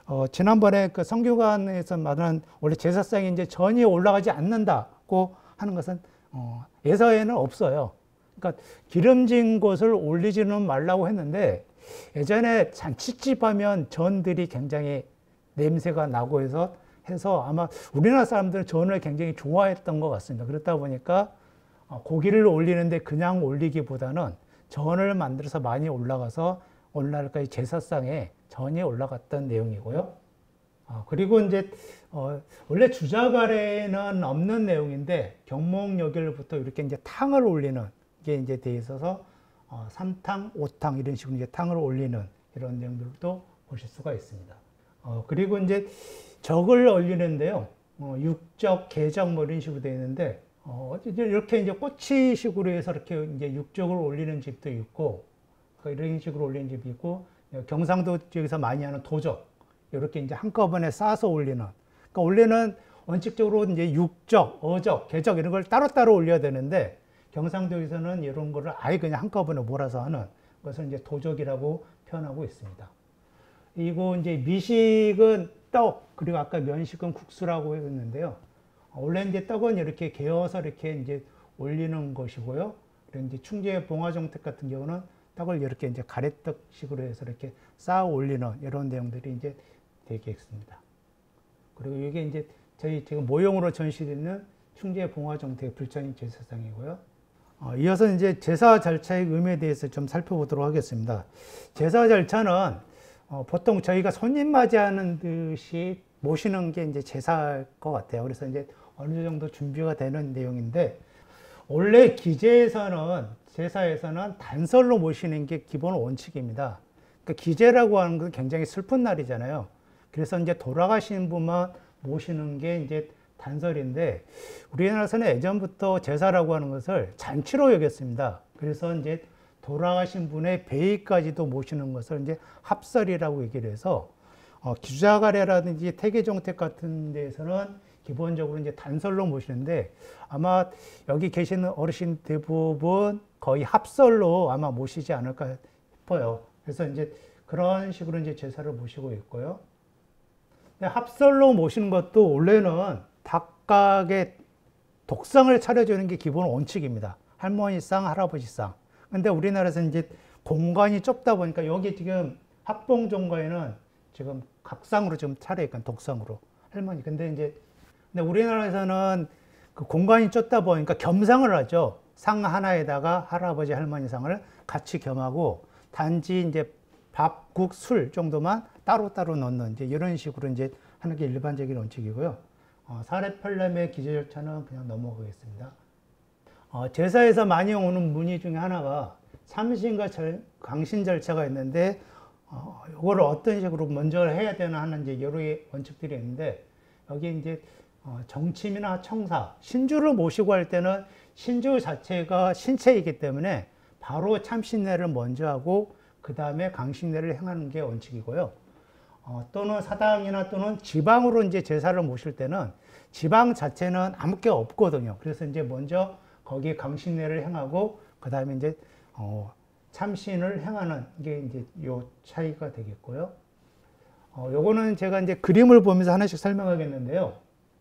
지난번에 그 성규관에서 말한 원래 제사상이 이제 전이 올라가지 않는다고 하는 것은 예서에는 없어요. 그러니까 기름진 것을 올리지는 말라고 했는데 예전에 잔치집 하면 전들이 굉장히 냄새가 나고 해서 아마 우리나라 사람들은 전을 굉장히 좋아했던 것 같습니다. 그렇다 보니까 고기를 올리는데 그냥 올리기보다는 전을 만들어서 많이 올라가서 오늘날까지 제사상에 전이 올라갔던 내용이고요. 그리고 이제 원래 주자가래는 없는 내용인데 경목여결부터 이렇게 이제 탕을 올리는 게 이제 돼 있어서 3탕, 5탕 이런 식으로 이제 탕을 올리는 이런 내용들도 보실 수가 있습니다. 그리고 이제 적을 올리는데요. 육적, 개적 뭐 이런 식으로 되어 있는데 이렇게 이제 꼬치식으로 해서 이렇게 이제 육적을 올리는 집도 있고 이런 식으로 올리는 집이 있고 경상도 지역에서 많이 하는 도적 이렇게 이제 한꺼번에 싸서 올리는. 그러니까 원래는 원칙적으로 이제 육적, 어적, 개적 이런 걸 따로따로 올려야 되는데 경상도에서는 이런 거를 아예 그냥 한꺼번에 몰아서 하는 것을 이제 도적이라고 표현하고 있습니다. 그리고 이제 미식은 떡, 그리고 아까 면식은 국수라고 했는데요. 원래 이제 떡은 이렇게 개어서 이렇게 이제 올리는 것이고요. 그리고 이제 충주의 봉화정택 같은 경우는 떡을 이렇게 이제 가래떡식으로 해서 이렇게 쌓아 올리는 이런 내용들이 이제 되겠습니다. 그리고 이게 이제 저희 지금 모형으로 전시되는 충주의 봉화정택 불자님 제사상이고요. 이어서 이제 제사 절차의 의미에 대해서 좀 살펴보도록 하겠습니다. 제사 절차는 보통 저희가 손님 맞이하는 듯이 모시는 게 이제 제사일 것 같아요. 그래서 이제 어느 정도 준비가 되는 내용인데, 원래 기제에서는, 제사에서는 단설로 모시는 게 기본 원칙입니다. 그러니까 기제라고 하는 건 굉장히 슬픈 날이잖아요. 그래서 이제 돌아가신 분만 모시는 게 이제 단설인데, 우리나라에서는 예전부터 제사라고 하는 것을 잔치로 여겼습니다. 그래서 이제 돌아가신 분의 베이까지도 모시는 것을 이제 합설이라고 얘기를 해서, 주자가래라든지 태계종택 같은 데에서는 기본적으로 이제 단설로 모시는데, 아마 여기 계시는 어르신 대부분 거의 합설로 아마 모시지 않을까 싶어요. 그래서 이제 그런 식으로 이제 제사를 모시고 있고요. 합설로 모시는 것도 원래는 각각의 독상을 차려주는 게 기본 원칙입니다. 할머니상, 할아버지상. 근데 우리나라에서 이제 공간이 좁다 보니까 여기 지금 합봉종가에는 지금 각상으로 지금 차려있건 독상으로 할머니. 근데 우리나라에서는 그 공간이 좁다 보니까 겸상을 하죠. 상 하나에다가 할아버지, 할머니 상을 같이 겸하고 단지 이제 밥, 국, 술 정도만 따로따로 넣는 이제 이런 식으로 이제 하는 게 일반적인 원칙이고요. 사례편람의 기재 절차는 그냥 넘어가겠습니다. 제사에서 많이 오는 문의 중에 하나가 참신과 강신 절차가 있는데, 이거를 어떤 식으로 먼저 해야 되나 하는 이제 여러 원칙들이 있는데, 여기 이제 정침이나 청사, 신주를 모시고 할 때는 신주 자체가 신체이기 때문에 바로 참신례를 먼저 하고 그 다음에 강신례를 행하는 게 원칙이고요. 또는 사당이나 또는 지방으로 이제 제사를 모실 때는 지방 자체는 아무 게 없거든요. 그래서 이제 먼저 거기에 강신례를 행하고 그 다음에 이제 참신을 행하는 게 이제 요 차이가 되겠고요. 요거는 제가 이제 그림을 보면서 하나씩 설명하겠는데요.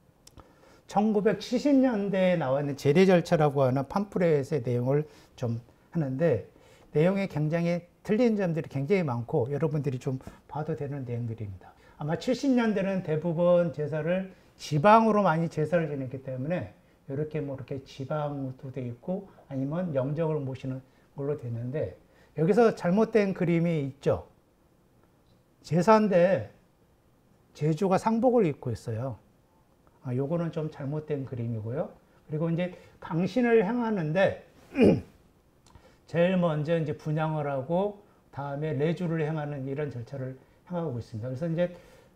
1970년대에 나와 있는 제례 절차라고 하는 팜프렛의 내용을 좀 하는데, 내용이 굉장히 틀린 점들이 굉장히 많고 여러분들이 좀 봐도 되는 내용들입니다. 아마 70년대는 대부분 제사를 지방으로 많이 제사를 지냈기 때문에 이렇게 뭐 이렇게 지방도 되어 있고 아니면 영적을 모시는 걸로 됐는데, 여기서 잘못된 그림이 있죠. 제사인데 제주가 상복을 입고 있어요. 요거는 좀 잘못된 그림이고요. 그리고 이제 강신을 행하는데 제일 먼저 이제 분향을 하고 다음에 레주를 행하는 이런 절차를 행하고 있습니다. 그래서 이제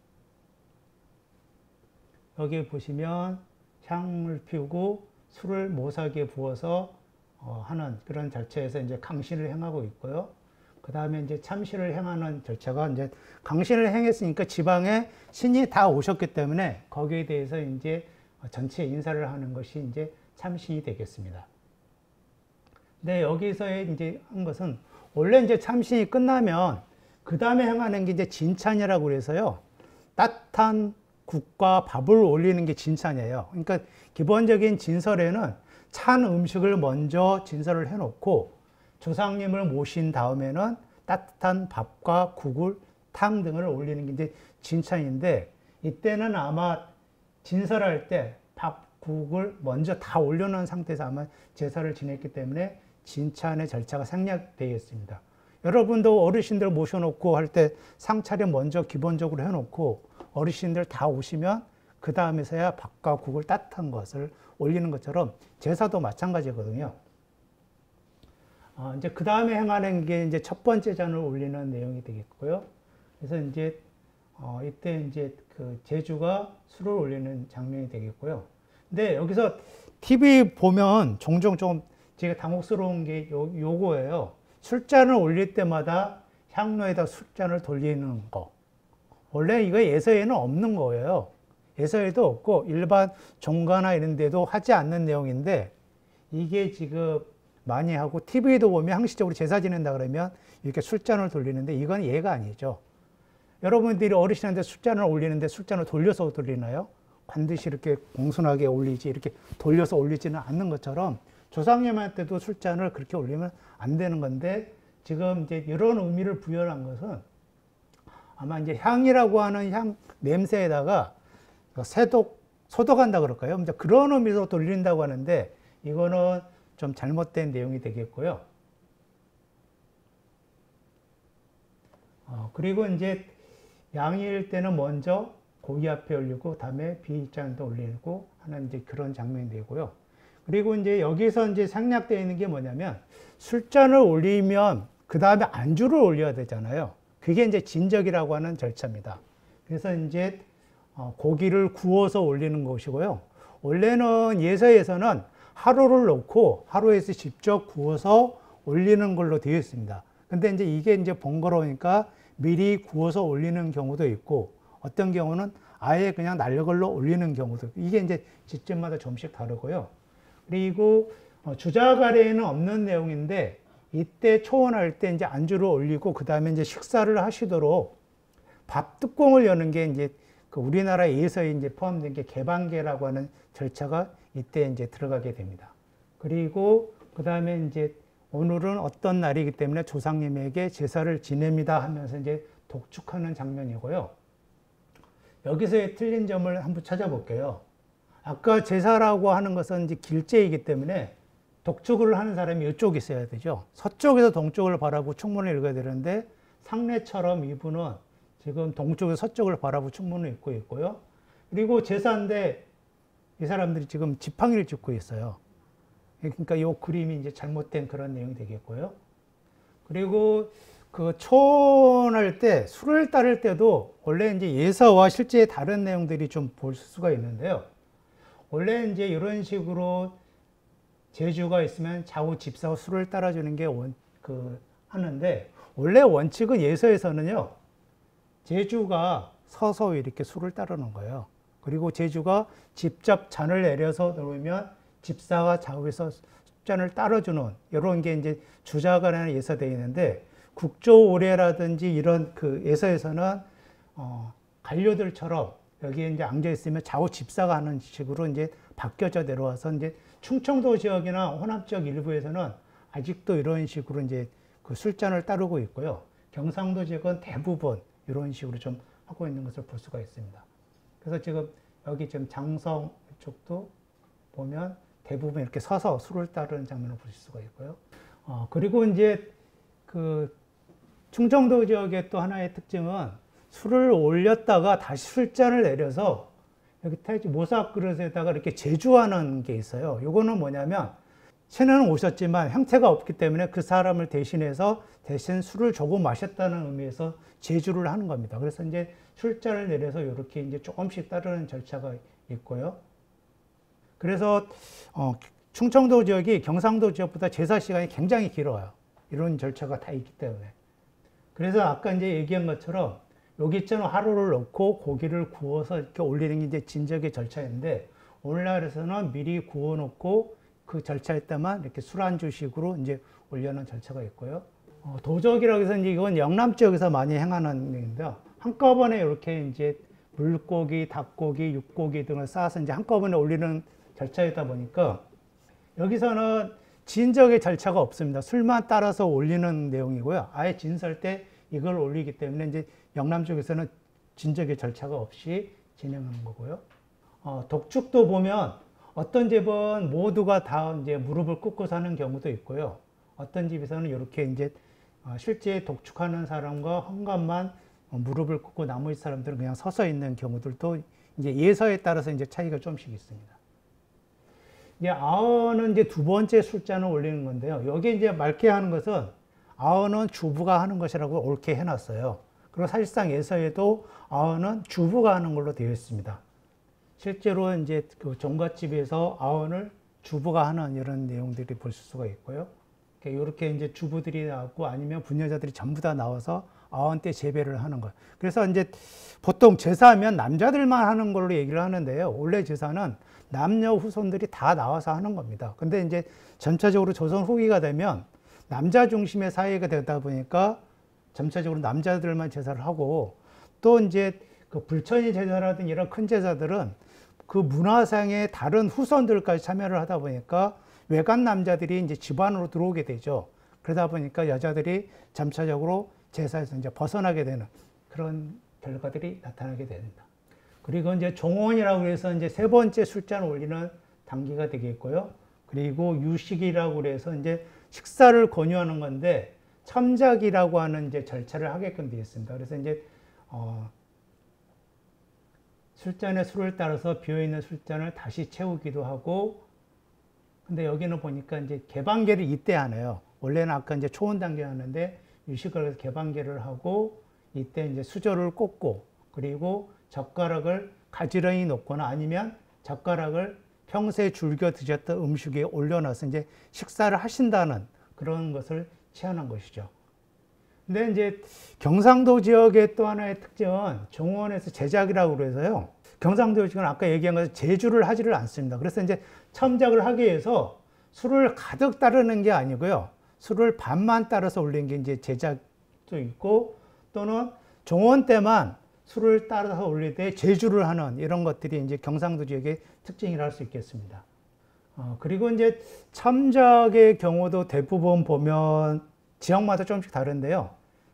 여기 보시면 향을 피우고 술을 모사기에 부어서 하는 그런 절차에서 이제 강신을 행하고 있고요. 그 다음에 이제 참신을 행하는 절차가 이제 강신을 행했으니까 지방에 신이 다 오셨기 때문에 거기에 대해서 이제 전체 인사를 하는 것이 이제 참신이 되겠습니다. 근데 여기서의 이제 한 것은 원래 이제 참신이 끝나면 그 다음에 행하는 게 이제 진찬이라고 그래서요. 따뜻한 국과 밥을 올리는 게 진찬이에요. 그러니까 기본적인 진설에는 찬 음식을 먼저 진설을 해놓고 조상님을 모신 다음에는 따뜻한 밥과 국을, 탕 등을 올리는 게 이제 진찬인데, 이때는 아마 진설할 때 밥, 국을 먼저 다 올려놓은 상태에서 아마 제사를 지냈기 때문에 진찬의 절차가 생략되어 있습니다. 여러분도 어르신들 모셔놓고 할 때 상차림 먼저 기본적으로 해놓고 어르신들 다 오시면 그 다음에서야 밥과 국을 따뜻한 것을 올리는 것처럼 제사도 마찬가지거든요. 이제 그 다음에 행하는 게 이제 첫 번째 잔을 올리는 내용이 되겠고요. 그래서 이제 이때 이제 그 제주가 술을 올리는 장면이 되겠고요. 근데 여기서 TV 보면 종종 좀 제가 당혹스러운 게 요거예요. 술잔을 올릴 때마다 향로에다 술잔을 돌리는 거. 원래 이거 예서에는 없는 거예요. 예서에도 없고 일반 종가나 이런 데도 하지 않는 내용인데, 이게 지금 많이 하고 TV에도 보면 형식적으로 제사 지낸다 그러면 이렇게 술잔을 돌리는데 이건 예가 아니죠. 여러분들이 어르신한테 술잔을 올리는데 술잔을 돌려서 돌리나요? 반드시 이렇게 공손하게 올리지 이렇게 돌려서 올리지는 않는 것처럼 조상님한테도 술잔을 그렇게 올리면 안 되는 건데, 지금 이제 이런 의미를 부여한 것은 아마 이제 향이라고 하는 향 냄새에다가 소독한다 그럴까요? 이제 그런 의미로 돌린다고 하는데 이거는 좀 잘못된 내용이 되겠고요. 그리고 이제 양일 때는 먼저 고기 앞에 올리고 다음에 비잔도 올리고 하는 이제 그런 장면이 되고요. 그리고 이제 여기서 이제 생략되어 있는 게 뭐냐면 술잔을 올리면 그 다음에 안주를 올려야 되잖아요. 그게 이제 진적이라고 하는 절차입니다. 그래서 이제 고기를 구워서 올리는 것이고요. 원래는 예서에서는 하루를 놓고 하루에서 직접 구워서 올리는 걸로 되어 있습니다. 근데 이제 이게 이제 번거로우니까 미리 구워서 올리는 경우도 있고, 어떤 경우는 아예 그냥 날걸로 올리는 경우도 있고, 이게 이제 집집마다 조금씩 다르고요. 그리고 주작 아래에는 없는 내용인데, 이때 초원할 때 이제 안주를 올리고 그 다음에 이제 식사를 하시도록 밥 뚜껑을 여는 게 이제 그 우리나라 예서에 이제 포함된 게 개방계라고 하는 절차가 이때 이제 들어가게 됩니다. 그리고 그 다음에 이제 오늘은 어떤 날이기 때문에 조상님에게 제사를 지냅니다 하면서 이제 독축하는 장면이고요. 여기서의 틀린 점을 한번 찾아볼게요. 아까 제사라고 하는 것은 이제 길제이기 때문에 독축을 하는 사람이 이쪽에 있어야 되죠. 서쪽에서 동쪽을 바라보고 충문을 읽어야 되는데, 상례처럼 이분은 지금 동쪽에서 서쪽을 바라보고 충문을 읽고 있고요. 그리고 제사인데 이 사람들이 지금 지팡이를 짚고 있어요. 그러니까 이 그림이 이제 잘못된 그런 내용이 되겠고요. 그리고 그 초원할 때, 술을 따를 때도 원래 이제 예서와 실제 다른 내용들이 좀 볼 수가 있는데요. 원래 이제 이런 식으로 제주가 있으면 좌우 집사와 술을 따라주는 게 하는데, 원래 원칙은 예서에서는요, 제주가 서서 이렇게 술을 따르는 거예요. 그리고 제주가 직접 잔을 내려서 놓으면 집사가 좌우에서 잔을 따라주는 이런 게 이제 주자간에 예서되어 있는데, 국조오례라든지 이런 그 예서에서는 관료들처럼 여기에 이제 앉아 있으면 좌우 집사가 하는 식으로 이제 바뀌어져 내려와서 이제 충청도 지역이나 호남 지역 일부에서는 아직도 이런 식으로 이제 그 술잔을 따르고 있고요. 경상도 지역은 대부분 이런 식으로 좀 하고 있는 것을 볼 수가 있습니다. 그래서 지금 여기 지금 장성 쪽도 보면 대부분 이렇게 서서 술을 따르는 장면을 보실 수가 있고요. 그리고 이제 그 충청도 지역의 또 하나의 특징은 술을 올렸다가 다시 술잔을 내려서 여기 모삭 그릇에다가 이렇게 제주하는 게 있어요. 요거는 뭐냐면 신은 오셨지만 형태가 없기 때문에 그 사람을 대신해서 대신 술을 조금 마셨다는 의미에서 제주를 하는 겁니다. 그래서 이제 술잔을 내려서 이렇게 이제 조금씩 따르는 절차가 있고요. 그래서 충청도 지역이 경상도 지역보다 제사 시간이 굉장히 길어요. 이런 절차가 다 있기 때문에. 그래서 아까 이제 얘기한 것처럼 여기처럼 하루를 넣고 고기를 구워서 이렇게 올리는 게 이제 진적의 절차인데, 오늘날에서는 미리 구워 놓고 그 절차에 때만 이렇게 술안주식으로 이제 올려놓은 절차가 있고요. 도적이라고 해서 이제 이건 영남 지역에서 많이 행하는 일인데요. 한꺼번에 이렇게 이제 물고기, 닭고기, 육고기 등을 쌓아서 이제 한꺼번에 올리는 절차이다 보니까 여기서는 진적의 절차가 없습니다. 술만 따라서 올리는 내용이고요. 아예 진설 때 이걸 올리기 때문에 이제 영남 쪽에서는 진적의 절차가 없이 진행하는 거고요. 독축도 보면 어떤 집은 모두가 다 이제 무릎을 꿇고 사는 경우도 있고요. 어떤 집에서는 이렇게 이제 실제 독축하는 사람과 현관만 무릎을 꿇고 나머지 사람들은 그냥 서서 있는 경우들도 이제 예서에 따라서 이제 차이가 좀씩 있습니다. 이제 아언은 이제 두 번째 술잔을 올리는 건데요. 여기 이제 맑게 하는 것은 아언은 주부가 하는 것이라고 옳게 해놨어요. 그리고 사실상 예서에도 아언은 주부가 하는 걸로 되어 있습니다. 실제로 이제 그 종갓집에서 아언을 주부가 하는 이런 내용들이 볼 수가 있고요. 이렇게 이제 주부들이 나왔고 아니면 부녀자들이 전부 다 나와서 아언 때 재배를 하는 것. 그래서 이제 보통 제사하면 남자들만 하는 걸로 얘기를 하는데요. 원래 제사는 남녀 후손들이 다 나와서 하는 겁니다. 근데 이제 점차적으로 조선 후기가 되면 남자 중심의 사회가 되다 보니까 점차적으로 남자들만 제사를 하고 또 이제 그 불천이 제사라든지 이런 큰 제사들은 그 문화상의 다른 후손들까지 참여를 하다 보니까 외간 남자들이 이제 집안으로 들어오게 되죠. 그러다 보니까 여자들이 점차적으로 제사에서 이제 벗어나게 되는 그런 결과들이 나타나게 됩니다. 그리고 이제 종원이라고 해서 이제 세 번째 술잔을 올리는 단계가 되겠고요. 그리고 유식이라고 해서 이제 식사를 권유하는 건데 첨작이라고 하는 이제 절차를 하게끔 되어 있습니다. 그래서 이제 술잔의 수를 따라서 비어있는 술잔을 다시 채우기도 하고, 근데 여기는 보니까 이제 개방계를 이때 하네요. 원래는 아까 이제 초원 단계 하는데 유식을 해서 개방계를 하고 이때 이제 수저를 꽂고 그리고 젓가락을 가지런히 놓거나 아니면 젓가락을 평소에 즐겨 드셨던 음식에 올려놔서 이제 식사를 하신다는 그런 것을 체험한 것이죠. 근데 이제 경상도 지역의 또 하나의 특징은 종원에서 제작이라고 그래서요. 경상도 지역은 아까 얘기한 것처럼 제주를 하지를 않습니다. 그래서 이제 첨작을 하기 위해서 술을 가득 따르는 게 아니고요. 술을 반만 따라서 올린 게 이제 제작도 있고 또는 종원 때만 술을 따라서 올릴 때 제주를 하는 이런 것들이 이제 경상도 지역의 특징이라 할 수 있겠습니다. 그리고 이제 첨작의 경우도 대부분 보면 지역마다 조금씩 다른데요.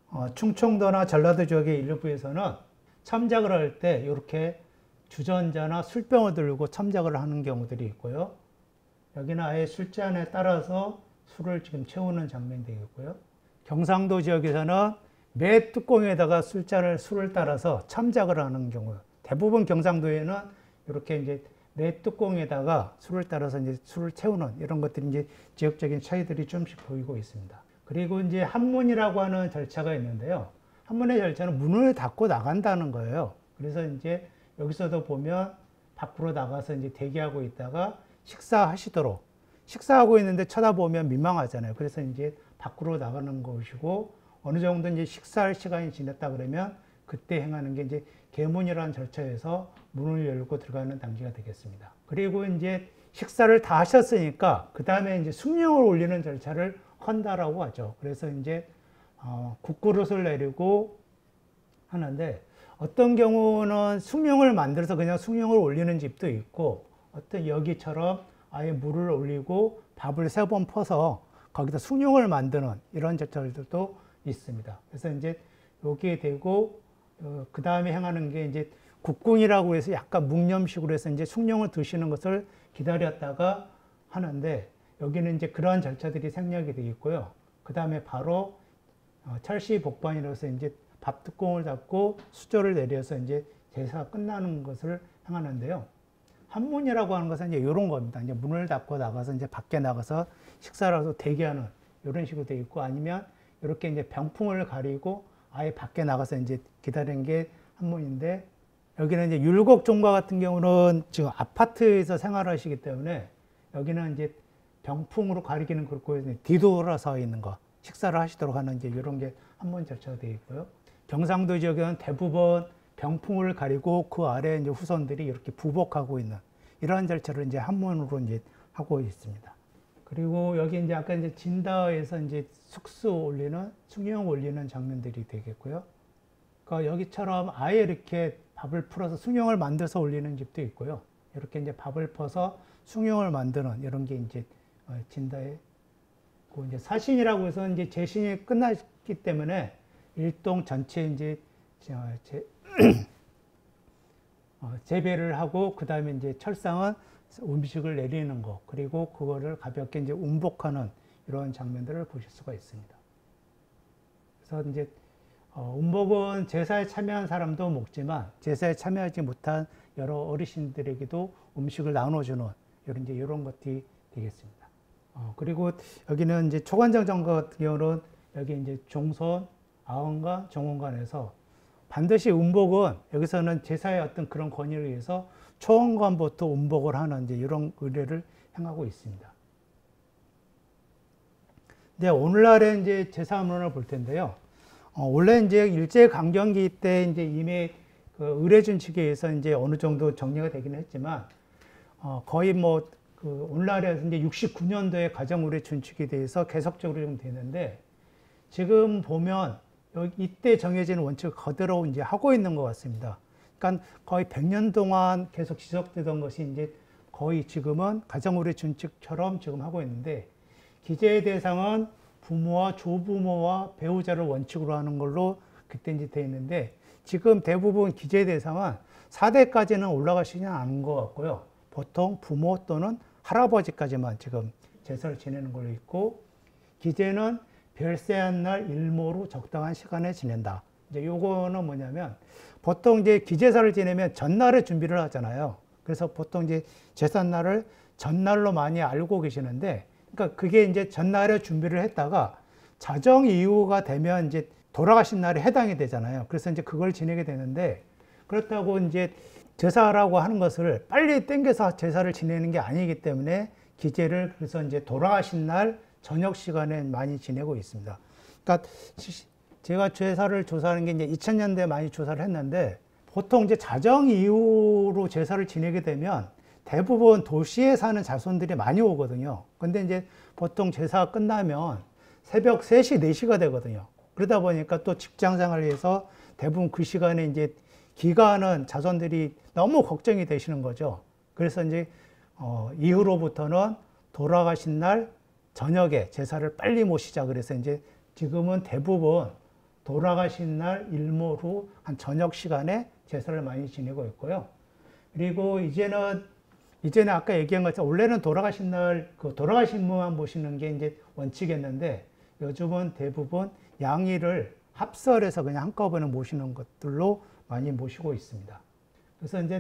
충청도나 전라도 지역의 일부에서는 첨작을 할 때 이렇게 주전자나 술병을 들고 첨작을 하는 경우들이 있고요. 여기는 아예 술잔에 따라서 술을 지금 채우는 장면이 되겠고요. 경상도 지역에서는 매 뚜껑에다가 술을 따라서 첨작을 하는 경우, 대부분 경상도에는 이렇게 이제 매 뚜껑에다가 술을 따라서 이제 술을 채우는 이런 것들이 이제 지역적인 차이들이 좀씩 보이고 있습니다. 그리고 이제 한문이라고 하는 절차가 있는데요. 한문의 절차는 문을 닫고 나간다는 거예요. 그래서 이제 여기서도 보면 밖으로 나가서 이제 대기하고 있다가 식사하시도록, 식사하고 있는데 쳐다보면 민망하잖아요. 그래서 이제 밖으로 나가는 것이고 어느 정도 이제 식사할 시간이 지났다 그러면 그때 행하는 게 이제 계문이라는 절차에서 문을 열고 들어가는 단계가 되겠습니다. 그리고 이제 식사를 다 하셨으니까 그 다음에 이제 숭령을 올리는 절차를 한다라고 하죠. 그래서 이제 국그릇을 내리고 하는데 어떤 경우는 숭령을 만들어서 그냥 숭령을 올리는 집도 있고 어떤 여기처럼 아예 물을 올리고 밥을 3번 퍼서 거기다 숭령을 만드는 이런 절차들도 있습니다. 그래서 이제 여기에 대고 그 다음에 행하는 게 이제 국궁이라고 해서 약간 묵념식으로 해서 이제 숭령을 드시는 것을 기다렸다가 하는데 여기는 이제 그러한 절차들이 생략이 되겠고요. 그 다음에 바로 철시복반이라고 해서 이제 밥 뚜껑을 닫고 수저를 내려서 이제 제사가 끝나는 것을 행하는데요. 한문이라고 하는 것은 이제 이런 겁니다. 이제 문을 닫고 나가서 이제 밖에 나가서 식사를 하고 대기하는 이런 식으로 되어 있고 아니면 이렇게 이제 병풍을 가리고 아예 밖에 나가서 이제 기다리는 게 한문인데 여기는 이제 율곡종가 같은 경우는 지금 아파트에서 생활하시기 때문에 여기는 이제 병풍으로 가리기는 그렇고 뒤돌아서 있는 거 식사를 하시도록 하는 이제 이런 게 한문 절차가 되어 있고요. 경상도 지역에는 대부분 병풍을 가리고 그 아래 이제 후손들이 이렇게 부복하고 있는 이러한 절차를 이제 한문으로 이제 하고 있습니다. 그리고 여기 이제 아까 이제 진다에서 이제 숙수 올리는, 숭늉 올리는 장면들이 되겠고요. 그러니까 여기처럼 아예 이렇게 밥을 풀어서 숭늉을 만들어서 올리는 집도 있고요. 이렇게 이제 밥을 퍼서 숭늉을 만드는 이런 게 이제 진다에, 그 이제 사신이라고 해서 이제 제신이 끝났기 때문에 일동 전체 이제 재배를 하고 그 다음에 이제 철상은 음식을 내리는 거, 그리고 그거를 가볍게 이제 운복하는 이런 장면들을 보실 수가 있습니다. 그래서 이제 운복은 제사에 참여한 사람도 먹지만 제사에 참여하지 못한 여러 어르신들에게도 음식을 나눠주는 이런 것들이 되겠습니다. 그리고 여기는 이제 초관장정 같은 경우는 여기 이제 종선, 아원관, 정원관에서 반드시 운복은 여기서는 제사의 어떤 그런 권위를 위해서 초원관부터 운복을 하는 이제 이런 의례를 행하고 있습니다. 네, 오늘날의 이제 제사문을 볼 텐데요. 원래 이제 일제강점기 때 이제 이미 그 의례준칙에 의해서 이제 어느 정도 정리가 되기는 했지만, 거의 뭐 그 오늘날에서 이제 69년도에 가정의례준칙에 대해서 계속적으로 좀 되는데, 지금 보면 이때 정해진 원칙을 그대로 이제 하고 있는 것 같습니다. 그러니까 거의 100년 동안 계속 지속되던 것이 이제 거의 지금은 가정의례준칙처럼 지금 하고 있는데, 기재의 대상은 부모와 조부모와 배우자를 원칙으로 하는 걸로 그때 이제 돼 있는데, 지금 대부분 기재 대상은 4대까지는 올라가시지 않은 것 같고요. 보통 부모 또는 할아버지까지만 지금 제사를 지내는 걸로 있고, 기재는 별세한 날 일모로 적당한 시간에 지낸다. 이제 요거는 뭐냐면, 보통 이제 기제사를 지내면 전날에 준비를 하잖아요. 그래서 보통 이제 제삿날을 전날로 많이 알고 계시는데, 그러니까 그게 이제 전날에 준비를 했다가 자정 이후가 되면 이제 돌아가신 날에 해당이 되잖아요. 그래서 이제 그걸 지내게 되는데, 그렇다고 이제 제사라고 하는 것을 빨리 땡겨서 제사를 지내는 게 아니기 때문에 기제를 그래서 이제 돌아가신 날 저녁 시간에 많이 지내고 있습니다. 그러니까 제가 제사를 조사하는 게 이제 2000년대에 많이 조사를 했는데, 보통 이제 자정 이후로 제사를 지내게 되면 대부분 도시에 사는 자손들이 많이 오거든요. 근데 이제 보통 제사가 끝나면 새벽 3시, 4시가 되거든요. 그러다 보니까 또 직장 생활을 위해서 대부분 그 시간에 이제 귀가하는 자손들이 너무 걱정이 되시는 거죠. 그래서 이제 이후로부터는 돌아가신 날 저녁에 제사를 빨리 모시자. 그래서 이제 지금은 대부분 돌아가신 날 일모로 한 저녁 시간에 제사를 많이 지내고 있고요. 그리고 이제는 아까 얘기한 것처럼 원래는 돌아가신 날 그 돌아가신 분만 모시는 게 이제 원칙이었는데, 요즘은 대부분 양일을 합설해서 그냥 한꺼번에 모시는 것들로 많이 모시고 있습니다. 그래서 이제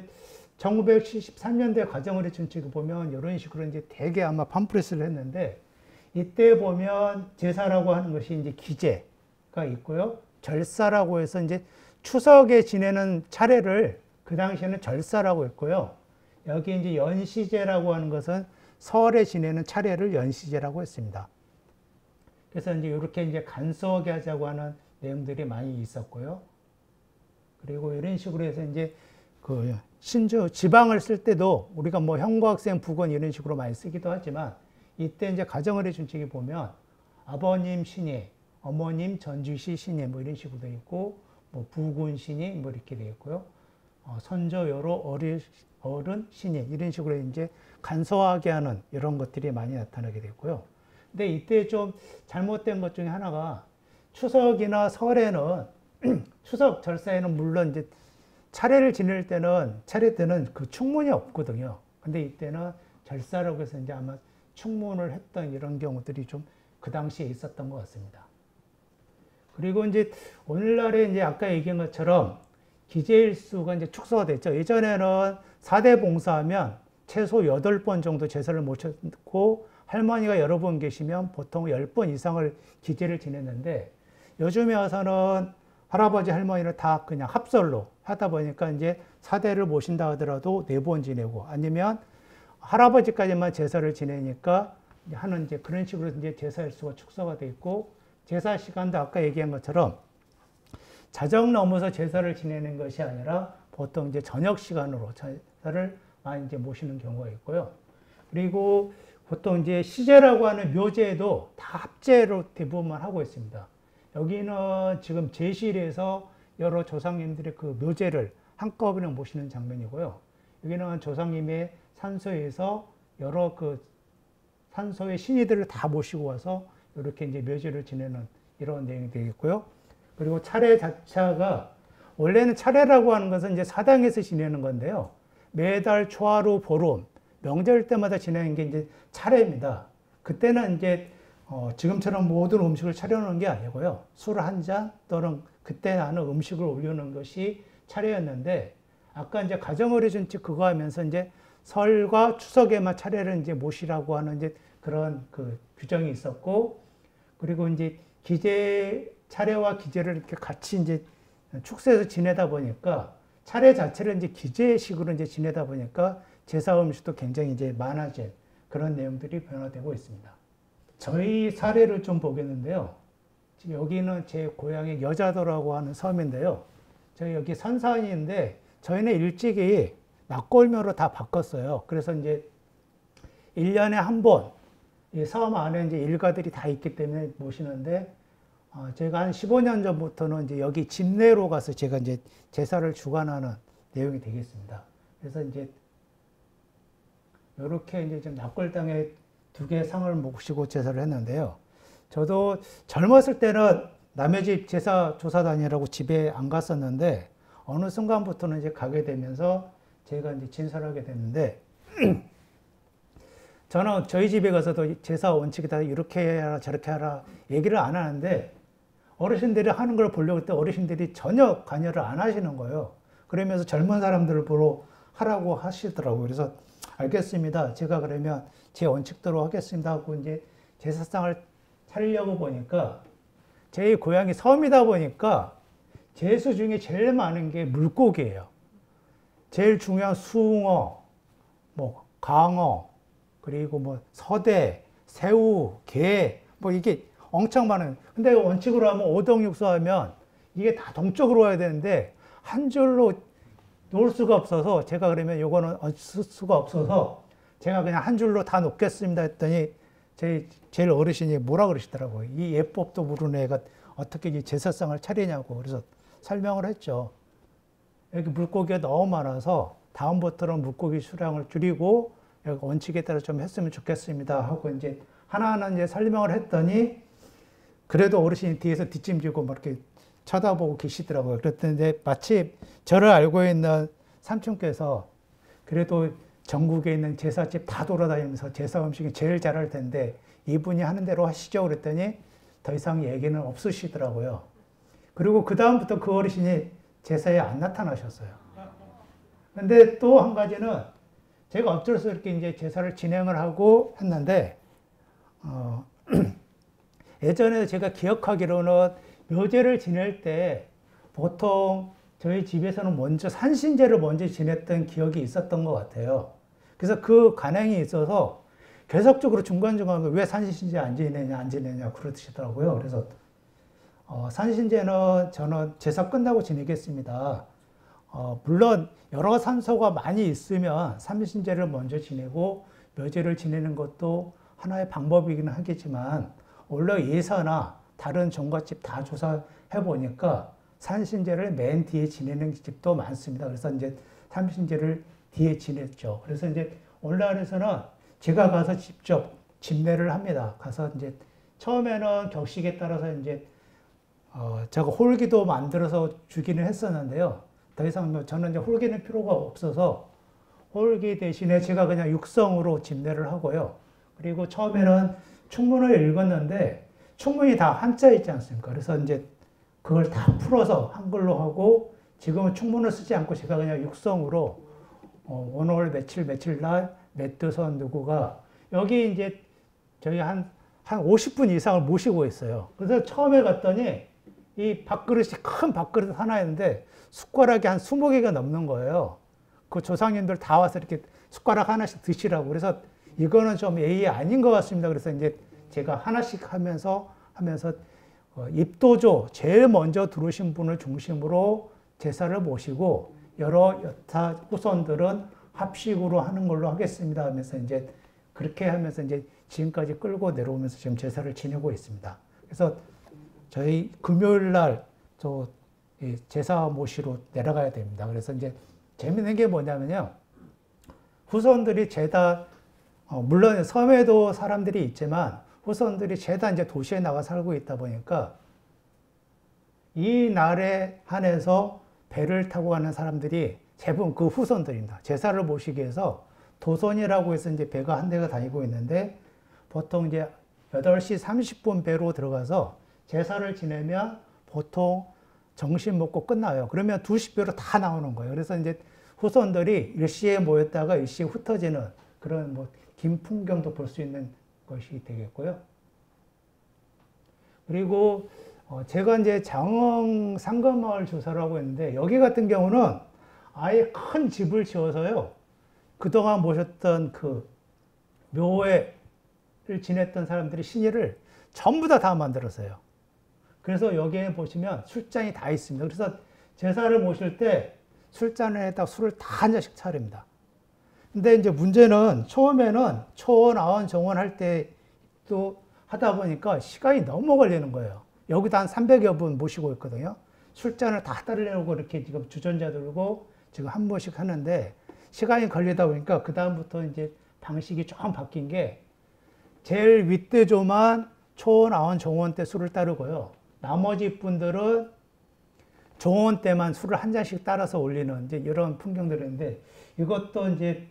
1973년대 가정의례준칙을 보면 이런 식으로 이제 대개 아마 팜플렛을 했는데, 이때 보면 제사라고 하는 것이 이제 기제가 있고요. 절사라고 해서 이제 추석에 지내는 차례를 그 당시에는 절사라고 했고요. 여기 이제 연시제라고 하는 것은 설에 지내는 차례를 연시제라고 했습니다. 그래서 이제 이렇게 이제 간소하게 하자고 하는 내용들이 많이 있었고요. 그리고 이런 식으로 해서 이제 그 신주 지방을 쓸 때도 우리가 뭐 형과학생 부건 이런 식으로 많이 쓰기도 하지만, 이때 이제 가정의례준칙에 보면 아버님 신예, 어머님 전주시 신예 뭐 이런 식으로 되어 있고, 뭐 부군 신예 뭐 이렇게 되어 있고요. 선조 여로 어른 신예 이런 식으로 이제 간소하게 하는 이런 것들이 많이 나타나게 됐고요. 근데 이때 좀 잘못된 것 중에 하나가, 추석이나 설에는 추석 절사에는 물론 이제 차례를 지낼 때는 차례 때는 그 충문이 없거든요. 근데 이때는 절사라고 해서 이제 아마 충문을 했던 이런 경우들이 좀 그 당시에 있었던 것 같습니다. 그리고 이제 오늘날에 이제 아까 얘기한 것처럼 기제일수가 이제 축소가 됐죠. 예전에는 4대 봉사하면 최소 8번 정도 제사를 모셨고, 할머니가 여러 번 계시면 보통 10번 이상을 기제를 지냈는데, 요즘에 와서는 할아버지 할머니를 다 그냥 합설로 하다 보니까 이제 4대를 모신다 하더라도 4번 지내고, 아니면 할아버지까지만 제사를 지내니까 하는 이제 그런 식으로 이제 제사일수가 축소가 돼 있고, 제사 시간도 아까 얘기한 것처럼 자정 넘어서 제사를 지내는 것이 아니라 보통 이제 저녁 시간으로 제사를 많이 이제 모시는 경우가 있고요. 그리고 보통 이제 시제라고 하는 묘제도 다 합제로 대부분 하고 있습니다. 여기는 지금 제실에서 여러 조상님들의 그 묘제를 한꺼번에 모시는 장면이고요. 여기는 조상님의 산소에서 여러 그 산소의 신이들을 다 모시고 와서 이렇게 이제 묘제를 지내는 이런 내용이 되겠고요. 그리고 차례 자체가 원래는 차례라고 하는 것은 이제 사당에서 지내는 건데요. 매달 초하루 보름 명절 때마다 지내는 게 이제 차례입니다. 그때는 이제 지금처럼 모든 음식을 차려놓는 게 아니고요. 술 한 잔 또는 그때 하는 음식을 올려놓는 것이 차례였는데 아까 이제 가정어리준칙 그거 하면서 이제 설과 추석에만 차례를 이제 모시라고 하는 이제 그런 그 규정이 있었고 그리고 이제 기제 차례와 기제를 이렇게 같이 이제 축사해서 지내다 보니까 차례 자체를 이제 기제식으로 이제 지내다 보니까 제사 음식도 굉장히 이제 많아진 그런 내용들이 변화되고 있습니다. 저희 사례를 좀 보겠는데요. 여기는 제 고향의 여자도라고 하는 섬인데요. 저희 여기 선산인데 저희는 일찍이 낙골묘로 다 바꿨어요. 그래서 이제 1년에 한 번, 이 섬 안에 이제 일가들이 다 있기 때문에 모시는데, 제가 한 15년 전부터는 이제 여기 집내로 가서 제가 이제 제사를 주관하는 내용이 되겠습니다. 그래서 이제 이렇게 이제 좀 낙골당에 2개의 상을 모시고 제사를 했는데요. 저도 젊었을 때는 남의 집 제사 조사단이라고 집에 안 갔었는데, 어느 순간부터는 이제 가게 되면서 제가 이제 진설하게 됐는데, 저는 저희 집에 가서도 제사 원칙이 다 이렇게 해라 저렇게 하라 얘기를 안 하는데 어르신들이 하는 걸 보려고 했더니 어르신들이 전혀 관여를 안 하시는 거예요. 그러면서 젊은 사람들을 보러 하라고 하시더라고요. 그래서 알겠습니다. 제가 그러면 제 원칙대로 하겠습니다 하고 이제 제사상을 차리려고 보니까 제 고향이 섬이다 보니까 제수 중에 제일 많은 게 물고기예요. 제일 중요한 숭어, 뭐 강어, 그리고 뭐 서대, 새우, 게, 뭐 이게 엄청 많은. 근데 원칙으로 하면 오동육수 하면 이게 다 동쪽으로 와야 되는데 한 줄로 놓을 수가 없어서 제가 그러면 요거는 쓸 수가 없어서 제가 그냥 한 줄로 다 놓겠습니다 했더니 제일 어르신이 뭐라 그러시더라고요. 이 예법도 모르는 애가 어떻게 이 제사상을 차리냐고. 그래서 설명을 했죠. 여기 물고기가 너무 많아서 다음부터는 물고기 수량을 줄이고 여기 원칙에 따라 좀 했으면 좋겠습니다 하고 이제 하나하나 이제 설명을 했더니 그래도 어르신이 뒤에서 뒷짐지고 막 이렇게 쳐다보고 계시더라고요. 그랬더니 마치 저를 알고 있는 삼촌께서 그래도 전국에 있는 제사집 다 돌아다니면서 제사 음식이 제일 잘할 텐데 이분이 하는 대로 하시죠. 그랬더니 더 이상 얘기는 없으시더라고요. 그리고 그 다음부터 그 어르신이 제사에 안 나타나셨어요. 근데 또 한 가지는 제가 어쩔 수 없이 이제 제사를 진행을 하고 했는데, 예전에 제가 기억하기로는 묘제를 지낼 때 보통 저희 집에서는 먼저 산신제를 먼저 지냈던 기억이 있었던 것 같아요. 그래서 그 관행이 있어서 계속적으로 중간중간 왜 산신제 안 지내냐 그러시더라고요. 그래서 산신제는 저는 제사 끝나고 지내겠습니다. 물론 여러 산소가 많이 있으면 산신제를 먼저 지내고 묘제를 지내는 것도 하나의 방법이긴 하겠지만 원래 예사나 다른 종갓집 다 조사해 보니까 산신제를 맨 뒤에 지내는 집도 많습니다. 그래서 이제 산신제를 뒤에 지냈죠. 그래서 이제 오늘날에서는 제가 가서 직접 집례를 합니다. 가서 이제 처음에는 격식에 따라서 이제 제가 홀기도 만들어서 주기는 했었는데요. 더 이상 저는 이제 홀기는 필요가 없어서 홀기 대신에 제가 그냥 육성으로 집례를 하고요. 그리고 처음에는 충문을 읽었는데 충문이 다 한자 있지 않습니까? 그래서 이제 그걸 다 풀어서 한글로 하고 지금은 충문을 쓰지 않고 제가 그냥 육성으로 오늘 며칠 날 몇 도선 누구가 여기 이제 저희 한 50분 이상을 모시고 있어요. 그래서 처음에 갔더니 이 밥그릇이 큰 밥그릇 하나였는데 숟가락이 한 20개가 넘는 거예요. 그 조상님들 다 와서 이렇게 숟가락 하나씩 드시라고. 그래서 이거는 좀 예의 아닌 것 같습니다. 그래서 이제 제가 하나씩 하면서 입도조 제일 먼저 들어오신 분을 중심으로 제사를 모시고 여러 여타 후손들은 합식으로 하는 걸로 하겠습니다 하면서 이제 그렇게 하면서 이제 지금까지 끌고 내려오면서 지금 제사를 지내고 있습니다. 그래서 저희 금요일 날 저 제사 모시러 내려가야 됩니다. 그래서 이제 재밌는 게 뭐냐면요. 후손들이 죄다 물론 섬에도 사람들이 있지만 후손들이 죄다 이제 도시에 나가 살고 있다 보니까 이 날에 한해서 배를 타고 가는 사람들이 대부분 그 후손들입니다. 제사를 모시기 위해서 도선이라고 해서 이제 배가 한 대가 다니고 있는데 보통 이제 8시 30분 배로 들어가서 제사를 지내면 보통 점심 먹고 끝나요. 그러면 2시 배로 다 나오는 거예요. 그래서 이제 후손들이 일시에 모였다가 일시에 흩어지는 그런 뭐 긴 풍경도 볼 수 있는 것이 되겠고요. 그리고 제가 이제 장흥 상금마을 조사를 하고 있는데 여기 같은 경우는 아예 큰 집을 지어서요. 그동안 모셨던 그 묘회를 지냈던 사람들이 신의를 전부 다 만들었어요. 그래서 여기에 보시면 술잔이 다 있습니다. 그래서 제사를 모실 때 술잔에다 술을 다 한 잔씩 차립니다. 근데 이제 문제는 처음에는 초원, 아원, 정원 할 때 또 하다 보니까 시간이 너무 걸리는 거예요. 여기도 한 300여 분 모시고 있거든요. 술잔을 다 따르려고 이렇게 지금 주전자 들고 지금 한 번씩 하는데 시간이 걸리다 보니까 그다음부터 이제 방식이 좀 바뀐 게 제일 윗대조만 초원, 아원, 정원 때 술을 따르고요. 나머지 분들은 정원 때만 술을 한 잔씩 따라서 올리는 이제 이런 풍경들인데 이것도 이제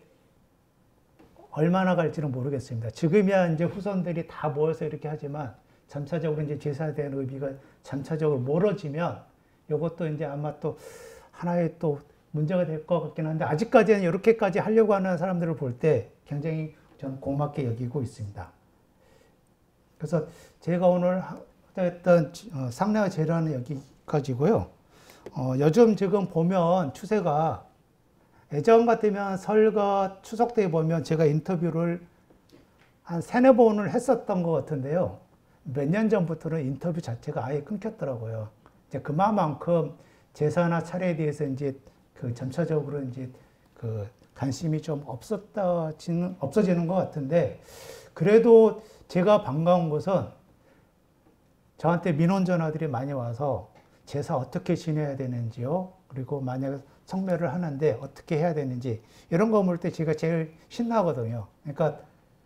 얼마나 갈지는 모르겠습니다. 지금이야 이제 후손들이 다 모여서 이렇게 하지만 점차적으로 이제 제사에 대한 의미가 점차적으로 멀어지면 이것도 이제 아마 또 하나의 또 문제가 될 것 같긴 한데 아직까지는 이렇게까지 하려고 하는 사람들을 볼 때 굉장히 저는 고맙게 여기고 있습니다. 그래서 제가 오늘 했던 상례와 제례는 여기까지고요. 요즘 지금 보면 추세가 예전 같으면 설과 추석 때 보면 제가 인터뷰를 한 3-4번을 했었던 것 같은데요. 몇 년 전부터는 인터뷰 자체가 아예 끊겼더라고요. 이제 그만큼 제사나 차례에 대해서 이제 그 점차적으로 이제 그 관심이 좀 없어지는 것 같은데 그래도 제가 반가운 것은 저한테 민원 전화들이 많이 와서 제사 어떻게 지내야 되는지요. 그리고 만약에 성묘를 하는데 어떻게 해야 되는지 이런 거 볼 때 제가 제일 신나거든요. 그러니까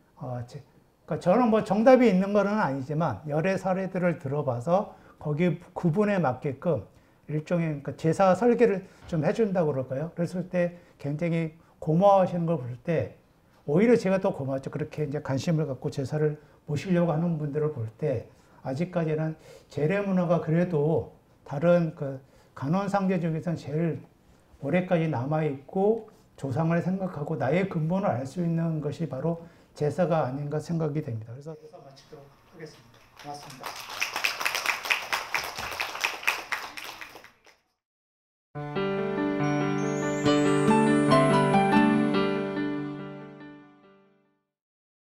저는 뭐 정답이 있는 거는 아니지만 여러 사례들을 들어봐서 거기 구분에 맞게끔 일종의 그러니까 제사 설계를 좀 해준다고 그럴까요? 그랬을 때 굉장히 고마워하시는 걸 볼 때 오히려 제가 더 고맙죠. 그렇게 이제 관심을 갖고 제사를 모시려고 하는 분들을 볼 때 아직까지는 제례 문화가 그래도 다른 그 간원상제 중에서는 제일 오래까지 남아있고 조상을 생각하고 나의 근본을 알 수 있는 것이 바로 제사가 아닌가 생각이 됩니다. 그래서 제사 마치도록 하겠습니다. 고맙습니다.